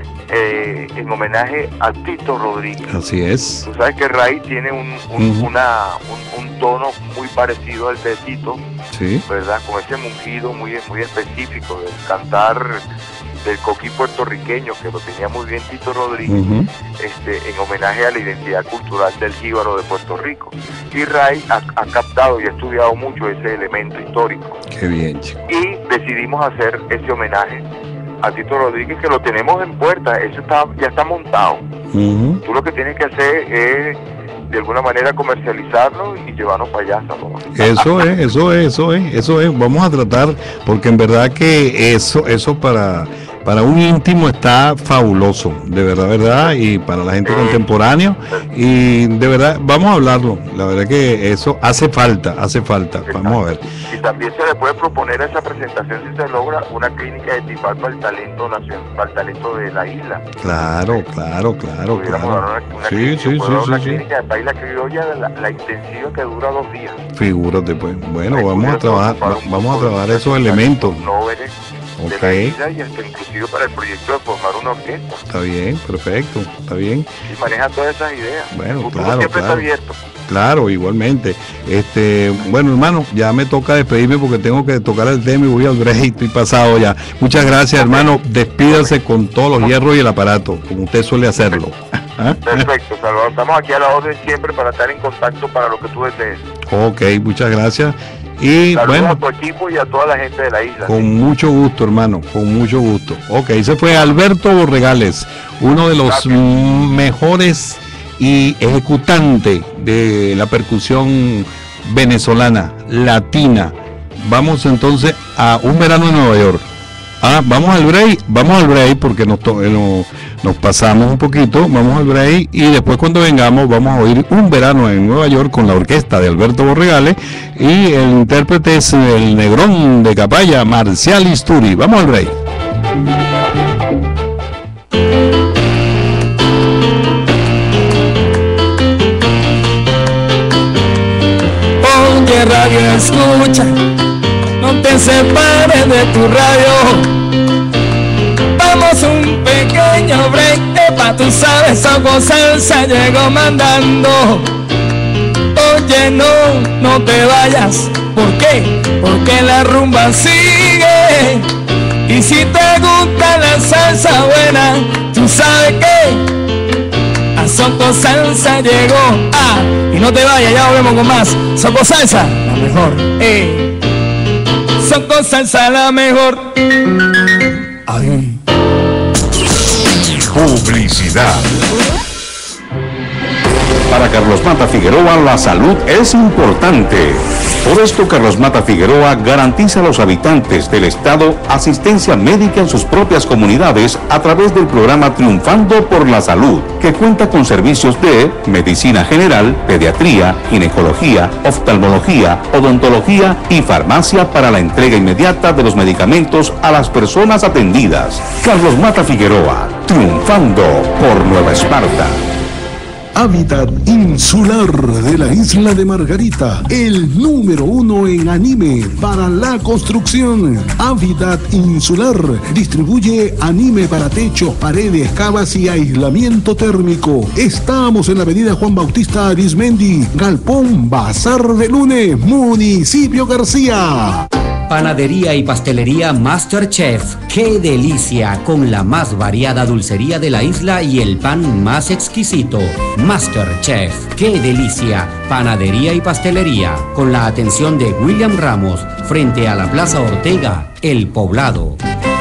eh, en homenaje a Tito Rodríguez. Así es. Tú sabes que Ray tiene un, un, Ujú. una, un, un tono muy parecido al de Tito, Sí. ¿verdad? Con ese mugido muy, muy específico del cantar del coquí puertorriqueño, que lo tenía muy bien Tito Rodríguez, Ujú. este, en homenaje a la identidad cultural del jíbaro de Puerto Rico. Y Ray ha, ha captado y ha estudiado mucho ese elemento histórico. Qué bien, chico. Y decidimos hacer ese homenaje a Tito Rodríguez, que lo tenemos en puerta, eso está, ya está montado. Ujú. Tú lo que tienes que hacer es de alguna manera comercializarlo y llevarlo para allá, Salvador. Eso es, eso es, eso es, eso es. Vamos a tratar, porque en verdad que eso, eso para, para un íntimo está fabuloso, de verdad, verdad, y para la gente contemporánea, y de verdad, vamos a hablarlo. La verdad que eso hace falta, hace falta. Vamos a ver. Y también se le puede proponer a esa presentación, si se logra, una clínica de tipal para el talento nacional, para el talento de la isla. Claro, claro, claro, Pudiéramos claro. dar una, una Sí, clínica, sí, sí, puedo dar una sí, sí. clínica de baila criolla, la, la intensiva que dura dos días. Figúrate, pues. Bueno, Ahí vamos a pudiera trabajar, ocupar un vamos a grupo de trabajar esos músicos, elementos. noveles de Ok. la isla y hasta inclusive para el proyecto de formar una orquesta. Está bien, perfecto, está bien. Y maneja todas esas ideas. Bueno, El futuro claro, siempre claro. está abierto. Claro, igualmente. Este, bueno, hermano, ya me toca despedirme porque tengo que tocar el tema y voy al break, estoy pasado ya. Muchas gracias, hermano. Despídase con todos los hierros y el aparato, como usted suele hacerlo. ¿Ah? Perfecto, Salvador. Estamos aquí a la orden siempre para estar en contacto para lo que tú desees. Ok, muchas gracias. Y Saludos bueno, a tu equipo y a toda la gente de la isla. con mucho gusto, hermano, con mucho gusto. Ok, ese fue Alberto Borregales, uno de los mm, mejores y ejecutantes de la percusión venezolana, latina. Vamos entonces a Un verano en Nueva York. Ah, vamos al break, vamos al break porque nos, to- eh, no- nos pasamos un poquito, vamos al break y después cuando vengamos vamos a oír Un verano en Nueva York con la orquesta de Alberto Borregales y el intérprete es el negrón de Capaya, Marcial Isturi. Vamos al break. Oye, radio escucha, no te separes de tu radio. Vamos un pequeño break, epa, tú sabes, Soco Salsa llegó mandando. Oye, no, no te vayas, ¿por qué? Porque la rumba sigue. Y si te gusta la salsa buena, tú sabes que a Soco Salsa llegó. Ah, y no te vayas, ya volvemos con más. Soco Salsa, la mejor. Eh. Soco Salsa, la mejor. Ay. Publicidad. Para Carlos Mata Figueroa, la salud es importante. Por esto, Carlos Mata Figueroa garantiza a los habitantes del estado asistencia médica en sus propias comunidades a través del programa Triunfando por la Salud, que cuenta con servicios de medicina general, pediatría, ginecología, oftalmología, odontología y farmacia para la entrega inmediata de los medicamentos a las personas atendidas. Carlos Mata Figueroa, triunfando por Nueva Esparta. Hábitat Insular de la isla de Margarita, el número uno en anime para la construcción. Hábitat Insular distribuye anime para techos, paredes, cavas y aislamiento térmico. Estamos en la avenida Juan Bautista Arismendi, Galpón Bazar de Lunes, Municipio García. Panadería y pastelería Masterchef. ¡Qué delicia! Con la más variada dulcería de la isla y el pan más exquisito. Masterchef. ¡Qué delicia! Panadería y pastelería. Con la atención de William Ramos, frente a la Plaza Ortega, El Poblado.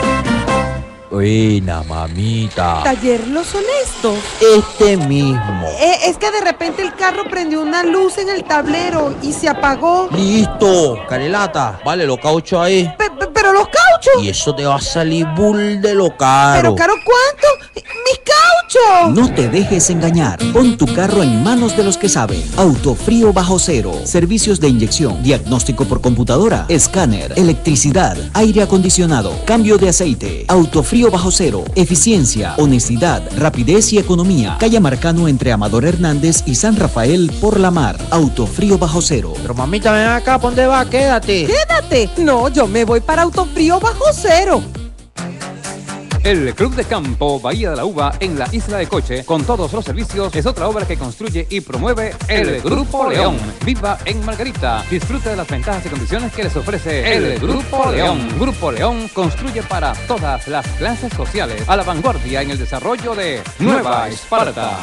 Buena, mamita. Taller Los Honestos. Este mismo. Eh, es que de repente el carro prendió una luz en el tablero y se apagó. Listo, Canelata. Vale, los cauchos ahí. Pe- pe- pero los cauchos. Y eso te va a salir bull de lo caro. ¿Pero caro cuánto? ¡Mis cauchos! No te dejes engañar. Pon tu carro en manos de los que saben. Autofrío bajo cero. Servicios de inyección, diagnóstico por computadora, escáner, electricidad, aire acondicionado, cambio de aceite. Autofrío bajo cero. Eficiencia, honestidad, rapidez y economía. Calle Marcano entre Amador Hernández y San Rafael por la Mar. Autofrío bajo cero. Pero mamita, ven acá, ¿pa' dónde va? Quédate. Quédate. No, yo me voy para Autofrío bajo cero. El Club de Campo Bahía de la Uva en la Isla de Coche, con todos los servicios, es otra obra que construye y promueve el Grupo León. Viva en Margarita. Disfrute de las ventajas y condiciones que les ofrece el Grupo León. Grupo León construye para todas las clases sociales, a la vanguardia en el desarrollo de Nueva Esparta.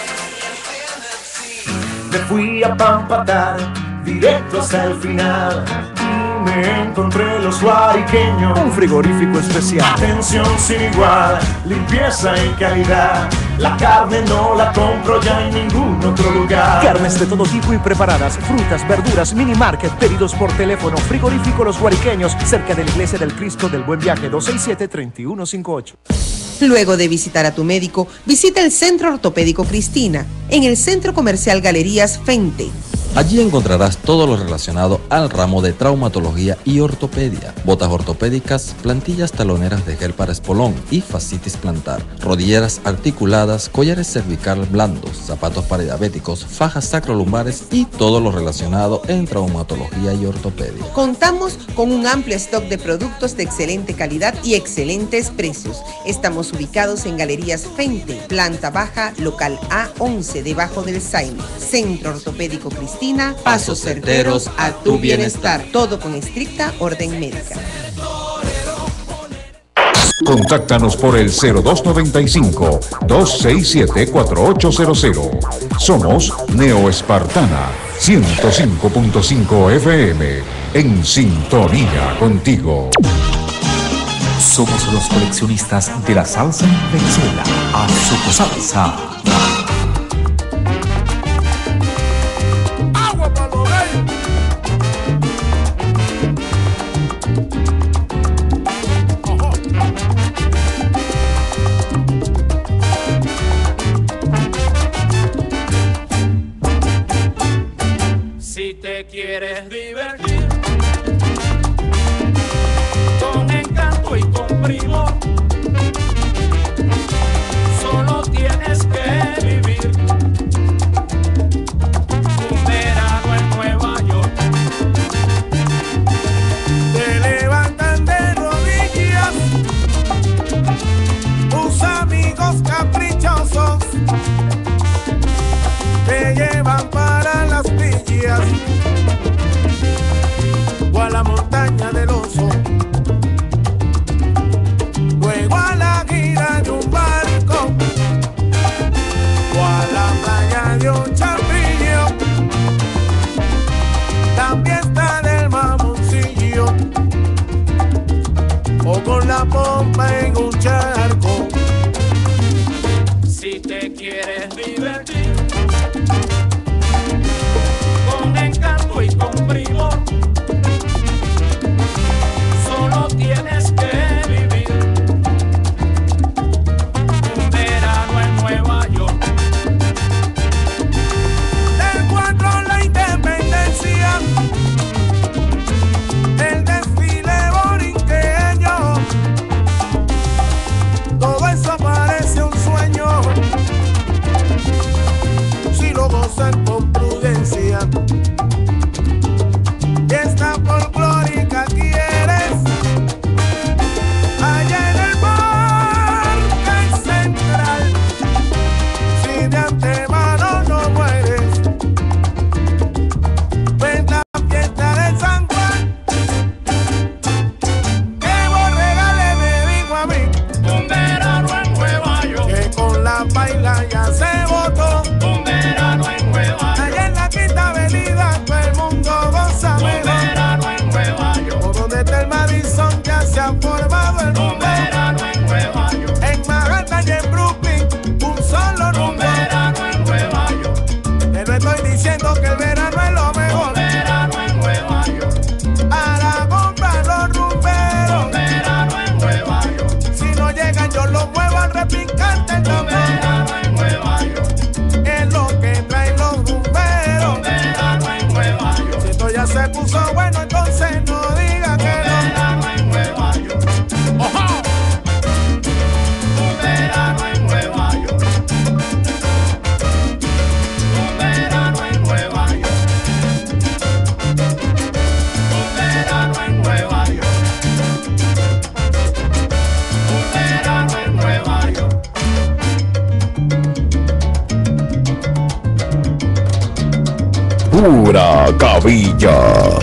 Me fui a Pampatar, directo hasta el final. Me encontré los guariqueños, un frigorífico especial, atención sin igual, limpieza y calidad. La carne no la compro ya en ningún otro lugar. Carnes de todo tipo y preparadas, frutas, verduras, mini market, pedidos por teléfono. Frigorífico Los Guariqueños, cerca de la Iglesia del Cristo del Buen Viaje, dos seis siete, tres uno cinco ocho. Luego de visitar a tu médico, visita el Centro Ortopédico Cristina, en el Centro Comercial Galerías Fente. Allí encontrarás todo lo relacionado al ramo de traumatología y ortopedia, botas ortopédicas, plantillas taloneras de gel para espolón y fascitis plantar, rodilleras articuladas, collares cervical blandos, zapatos para diabéticos, fajas sacrolumbares y todo lo relacionado en traumatología y ortopedia. Contamos con un amplio stock de productos de excelente calidad y excelentes precios. Estamos ubicados en Galerías Fente, planta baja, local A once, debajo del Saime. Centro Ortopédico Cristina, pasos certeros a tu bienestar. Todo con estricta orden médica. Contáctanos por el cero dos noventa y cinco, dos seis siete, cuatro ocho cero cero. Somos Neo Espartana, ciento cinco punto cinco F M, en sintonía contigo. Somos los coleccionistas de la salsa en Venezuela. A Soco Salsa. Si te quieres divertir con encanto y con primor, solo tienes que vivir un verano en Nueva York. Te levantan de rodillas tus amigos caprichosos, te llevan para las villas o a la montaña del oso. la pompa en un charco. Si te quieres divertir con encanto y con primor, solo tienes que vivir un verano en Nueva York. Del cuatro la independencia, el desfile borinqueño, todo eso parece un sueño si lo gozan con prudencia. Y esta folclórica quieres allá en el Parque Central, si de antemano no mueres, ven la fiesta de San Juan, que Borregales me dijo a mí, un verano en Nueva York, que con la baila ya se botó, un verano en Nueva York, allá en la Quinta Avenida todo el mundo goza un mejor, verano en Nueva York, por donde está el Madison ya se ha formado el un rumbo, verano en Nueva York, en Manhattan y en Brooklyn un solo un rumbo, verano en Nueva York, te lo estoy diciendo que el verano es lo mejor, un verano en Nueva York, a la compra los rumberos, un verano en Nueva York, si no llegan yo los muevo al repincante el un tambor, verano en Nueva York, es lo que traen los rumberos, un verano en Nueva York, si esto ya se puso bueno entonces no diga que un no, verano en Nueva York, ¡ojo! un verano en Nueva York, un verano en Nueva York, un verano en Nueva York, un verano en Nueva York. Pura cabilla.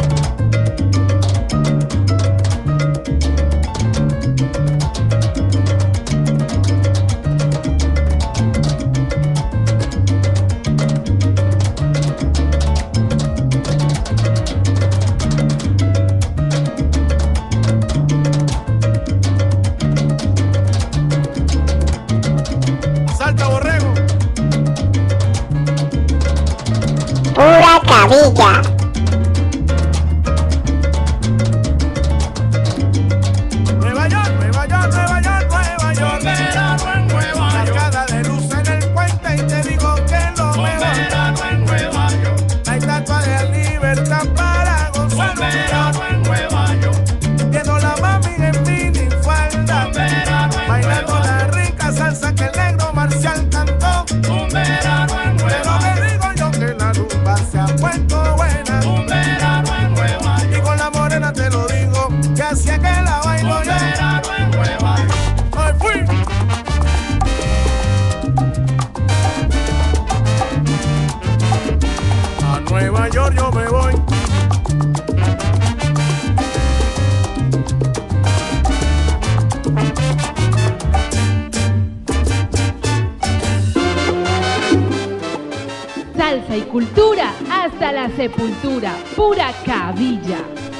Salta borrego, Pura cabilla. Nueva York, Nueva York, Nueva York, Nueva York, Un verano en Nueva York, cascada de luz en el puente y te digo que lo un mejor, verano en Nueva York, la estatua de la libertad para gozar un verano en Nueva York, viendo la mami en minifalda, un verano en bailando Nueva la rica salsa que el negro Marcial cantó, York, un verano en pero Nueva te York, digo yo que la rumba se ha puesto buena, un verano en Nueva y York, con la morena te lo digo, que hacia que la bailo un yo, verano en Nueva York. ¡ay, fui! A Nueva York yo me voy. Salsa y cultura hasta la sepultura. Pura cabilla.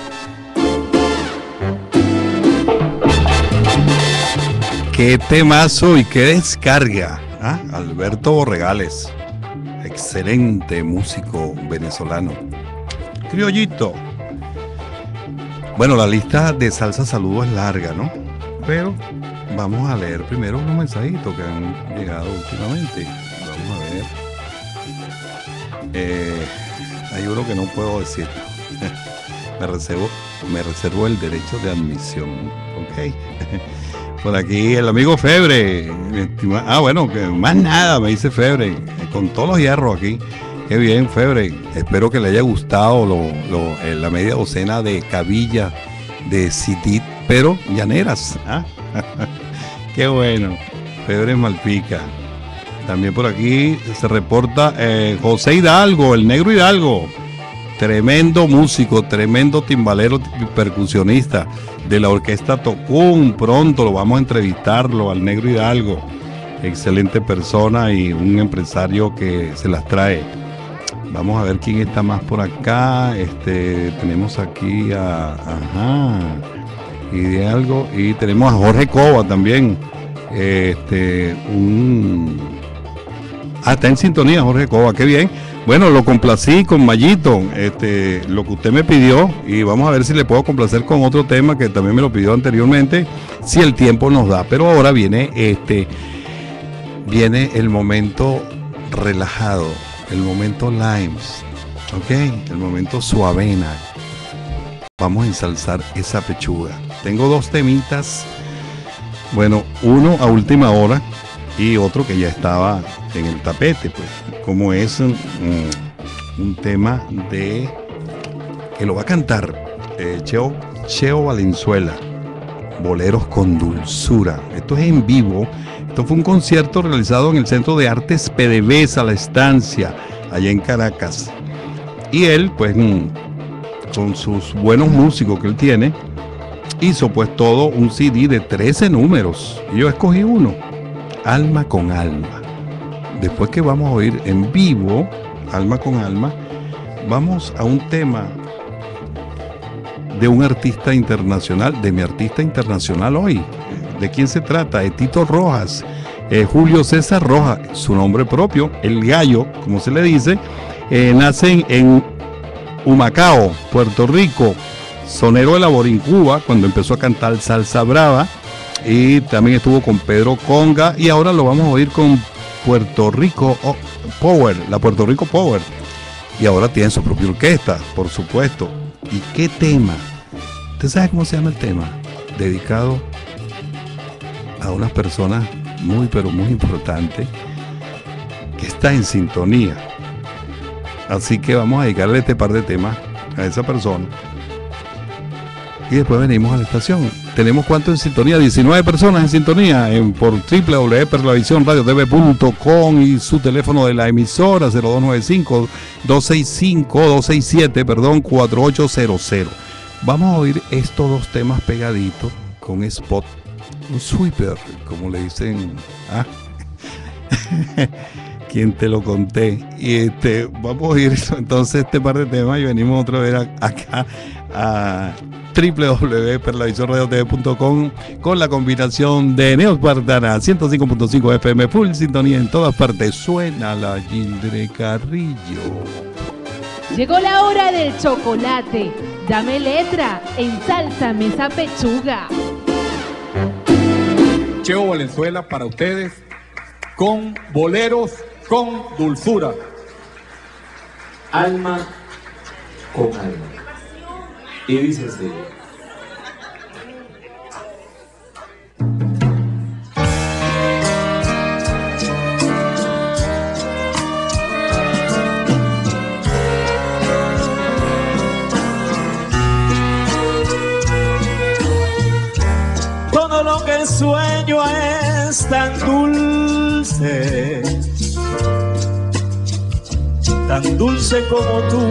Qué temazo y qué descarga. ¿Ah? Alberto Borregales, excelente músico venezolano, criollito. Bueno, la lista de salsa saludos es larga, ¿no? Pero vamos a leer primero unos mensajitos que han llegado últimamente. Vamos a ver. Eh, hay uno que no puedo decir. me reservo, me reservo el derecho de admisión. Ok. Por aquí el amigo Febre. Ah, bueno, que más nada, me dice Febre. Con todos los hierros aquí. Qué bien, Febre. Espero que le haya gustado lo, lo, eh, la media docena de cabilla de Citit, pero llaneras. ¿Ah? Qué bueno. Febre Malpica. También por aquí se reporta eh, José Hidalgo, el negro Hidalgo. Tremendo músico, tremendo timbalero y percusionista de la orquesta Tocún. Pronto lo vamos a entrevistarlo al negro Hidalgo. Excelente persona y un empresario que se las trae. Vamos a ver quién está más por acá. Este, tenemos aquí a, ajá, y de algo. Y tenemos a Jorge Cova también. Este, un... Ah, está en sintonía Jorge Cova, qué bien. Bueno, lo complací con Mayito, este, lo que usted me pidió, y vamos a ver si le puedo complacer con otro tema que también me lo pidió anteriormente, si el tiempo nos da. Pero ahora viene este, viene el momento relajado, el momento limes, ok, el momento suavena. Vamos a ensalzar esa pechuga. Tengo dos temitas, bueno, uno a última hora y otro que ya estaba en el tapete, pues, como es un, un tema de que lo va a cantar eh, Cheo, Cheo Valenzuela, Boleros con Dulzura. Esto es en vivo. Esto fue un concierto realizado en el Centro de Artes P D V S A, La Estancia, allá en Caracas. Y él, pues, con sus buenos músicos que él tiene, hizo pues todo un C D de trece números. Y yo escogí uno, Alma con Alma. Después que vamos a oír en vivo, Alma con Alma, vamos a un tema de un artista internacional, de mi artista internacional hoy. ¿De quién se trata? De Tito Rojas, eh, Julio César Rojas, su nombre propio, el gallo, como se le dice, eh, nace en Humacao, Puerto Rico, sonero de labor en Cuba, cuando empezó a cantar salsa brava, y también estuvo con Pedro Conga, y ahora lo vamos a oír con Puerto Rico oh, Power, la Puerto Rico Power, y ahora tiene su propia orquesta, por supuesto. ¿Y qué tema? ¿Usted sabe cómo se llama el tema? Dedicado a unas personas muy pero muy importantes que está en sintonía. Así que vamos a dedicarle este par de temas a esa persona y después venimos a la estación. ¿Tenemos cuánto en sintonía? diecinueve personas en sintonía en, por doble u doble u doble u punto perlavisión radio t v punto com y su teléfono de la emisora cero dos nueve cinco, dos seis cinco, dos seis siete, perdón, cuatro ocho cero cero. Vamos a oír estos dos temas pegaditos con spot, un sweeper, como le dicen. ¿Ah? ¿Quién te lo conté? Y este, vamos a oír entonces este par de temas y venimos otra vez a, acá a doble u doble u doble u punto perlavisión radio t v punto com con la combinación de Neospartana ciento cinco punto cinco F M, full sintonía en todas partes. Suena la Gildre Carrillo. Llegó la hora del chocolate. Dame letra, ensálzame esa pechuga. Cheo Valenzuela para ustedes con Boleros con Dulzura. Alma con alma. Y dice así. Todo lo que sueño es tan dulce, tan dulce como tú.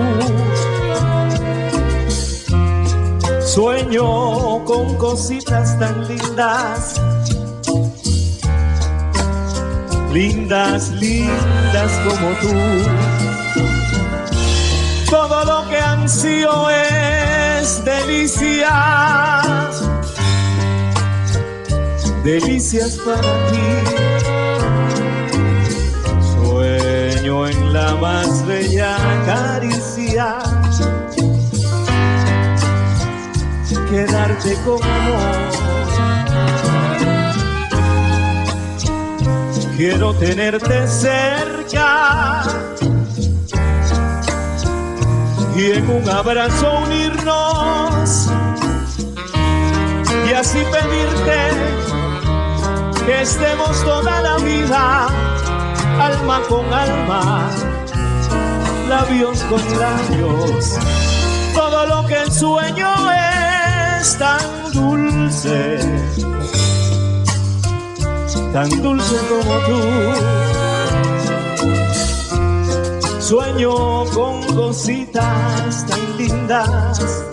Sueño con cositas tan lindas, lindas, lindas como tú. Todo lo que ansío es delicias, delicias para ti. Sueño en la más bella caricia, quedarte como amor. Quiero tenerte cerca y en un abrazo unirnos y así pedirte que estemos toda la vida, alma con alma, labios con labios. Todo lo que sueño es tan dulce, tan dulce como tú. Sueño con cositas tan lindas,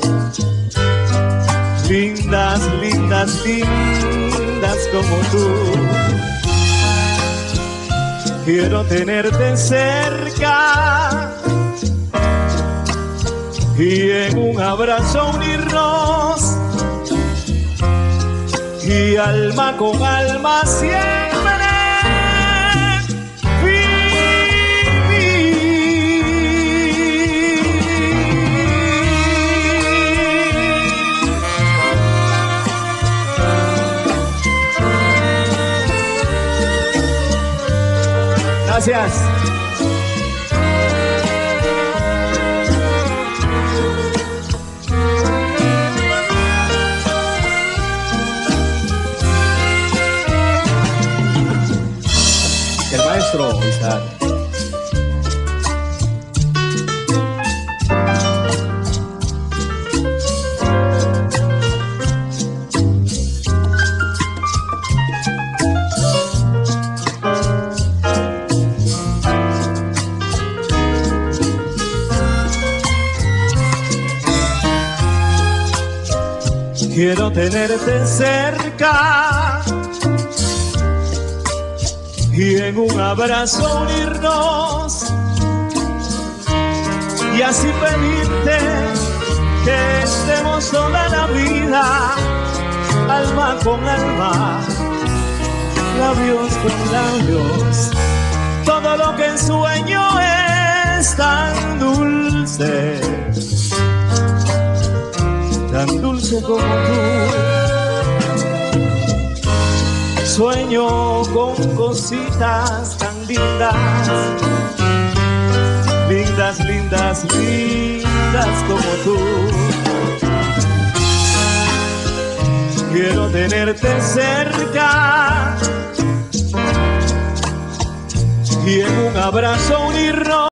lindas, lindas, lindas como tú. Quiero tenerte cerca y en un abrazo unirnos y alma con alma siempre Gracias. El maestro Isaac. Quiero tenerte cerca y en un abrazo unirnos y así pedirte que estemos toda la vida, alma con alma, labios con labios. Todo lo que sueño es tan dulce, tan dulce como tú. Sueño con cositas tan lindas, lindas, lindas, lindas como tú. Quiero tenerte cerca y en un abrazo unirnos.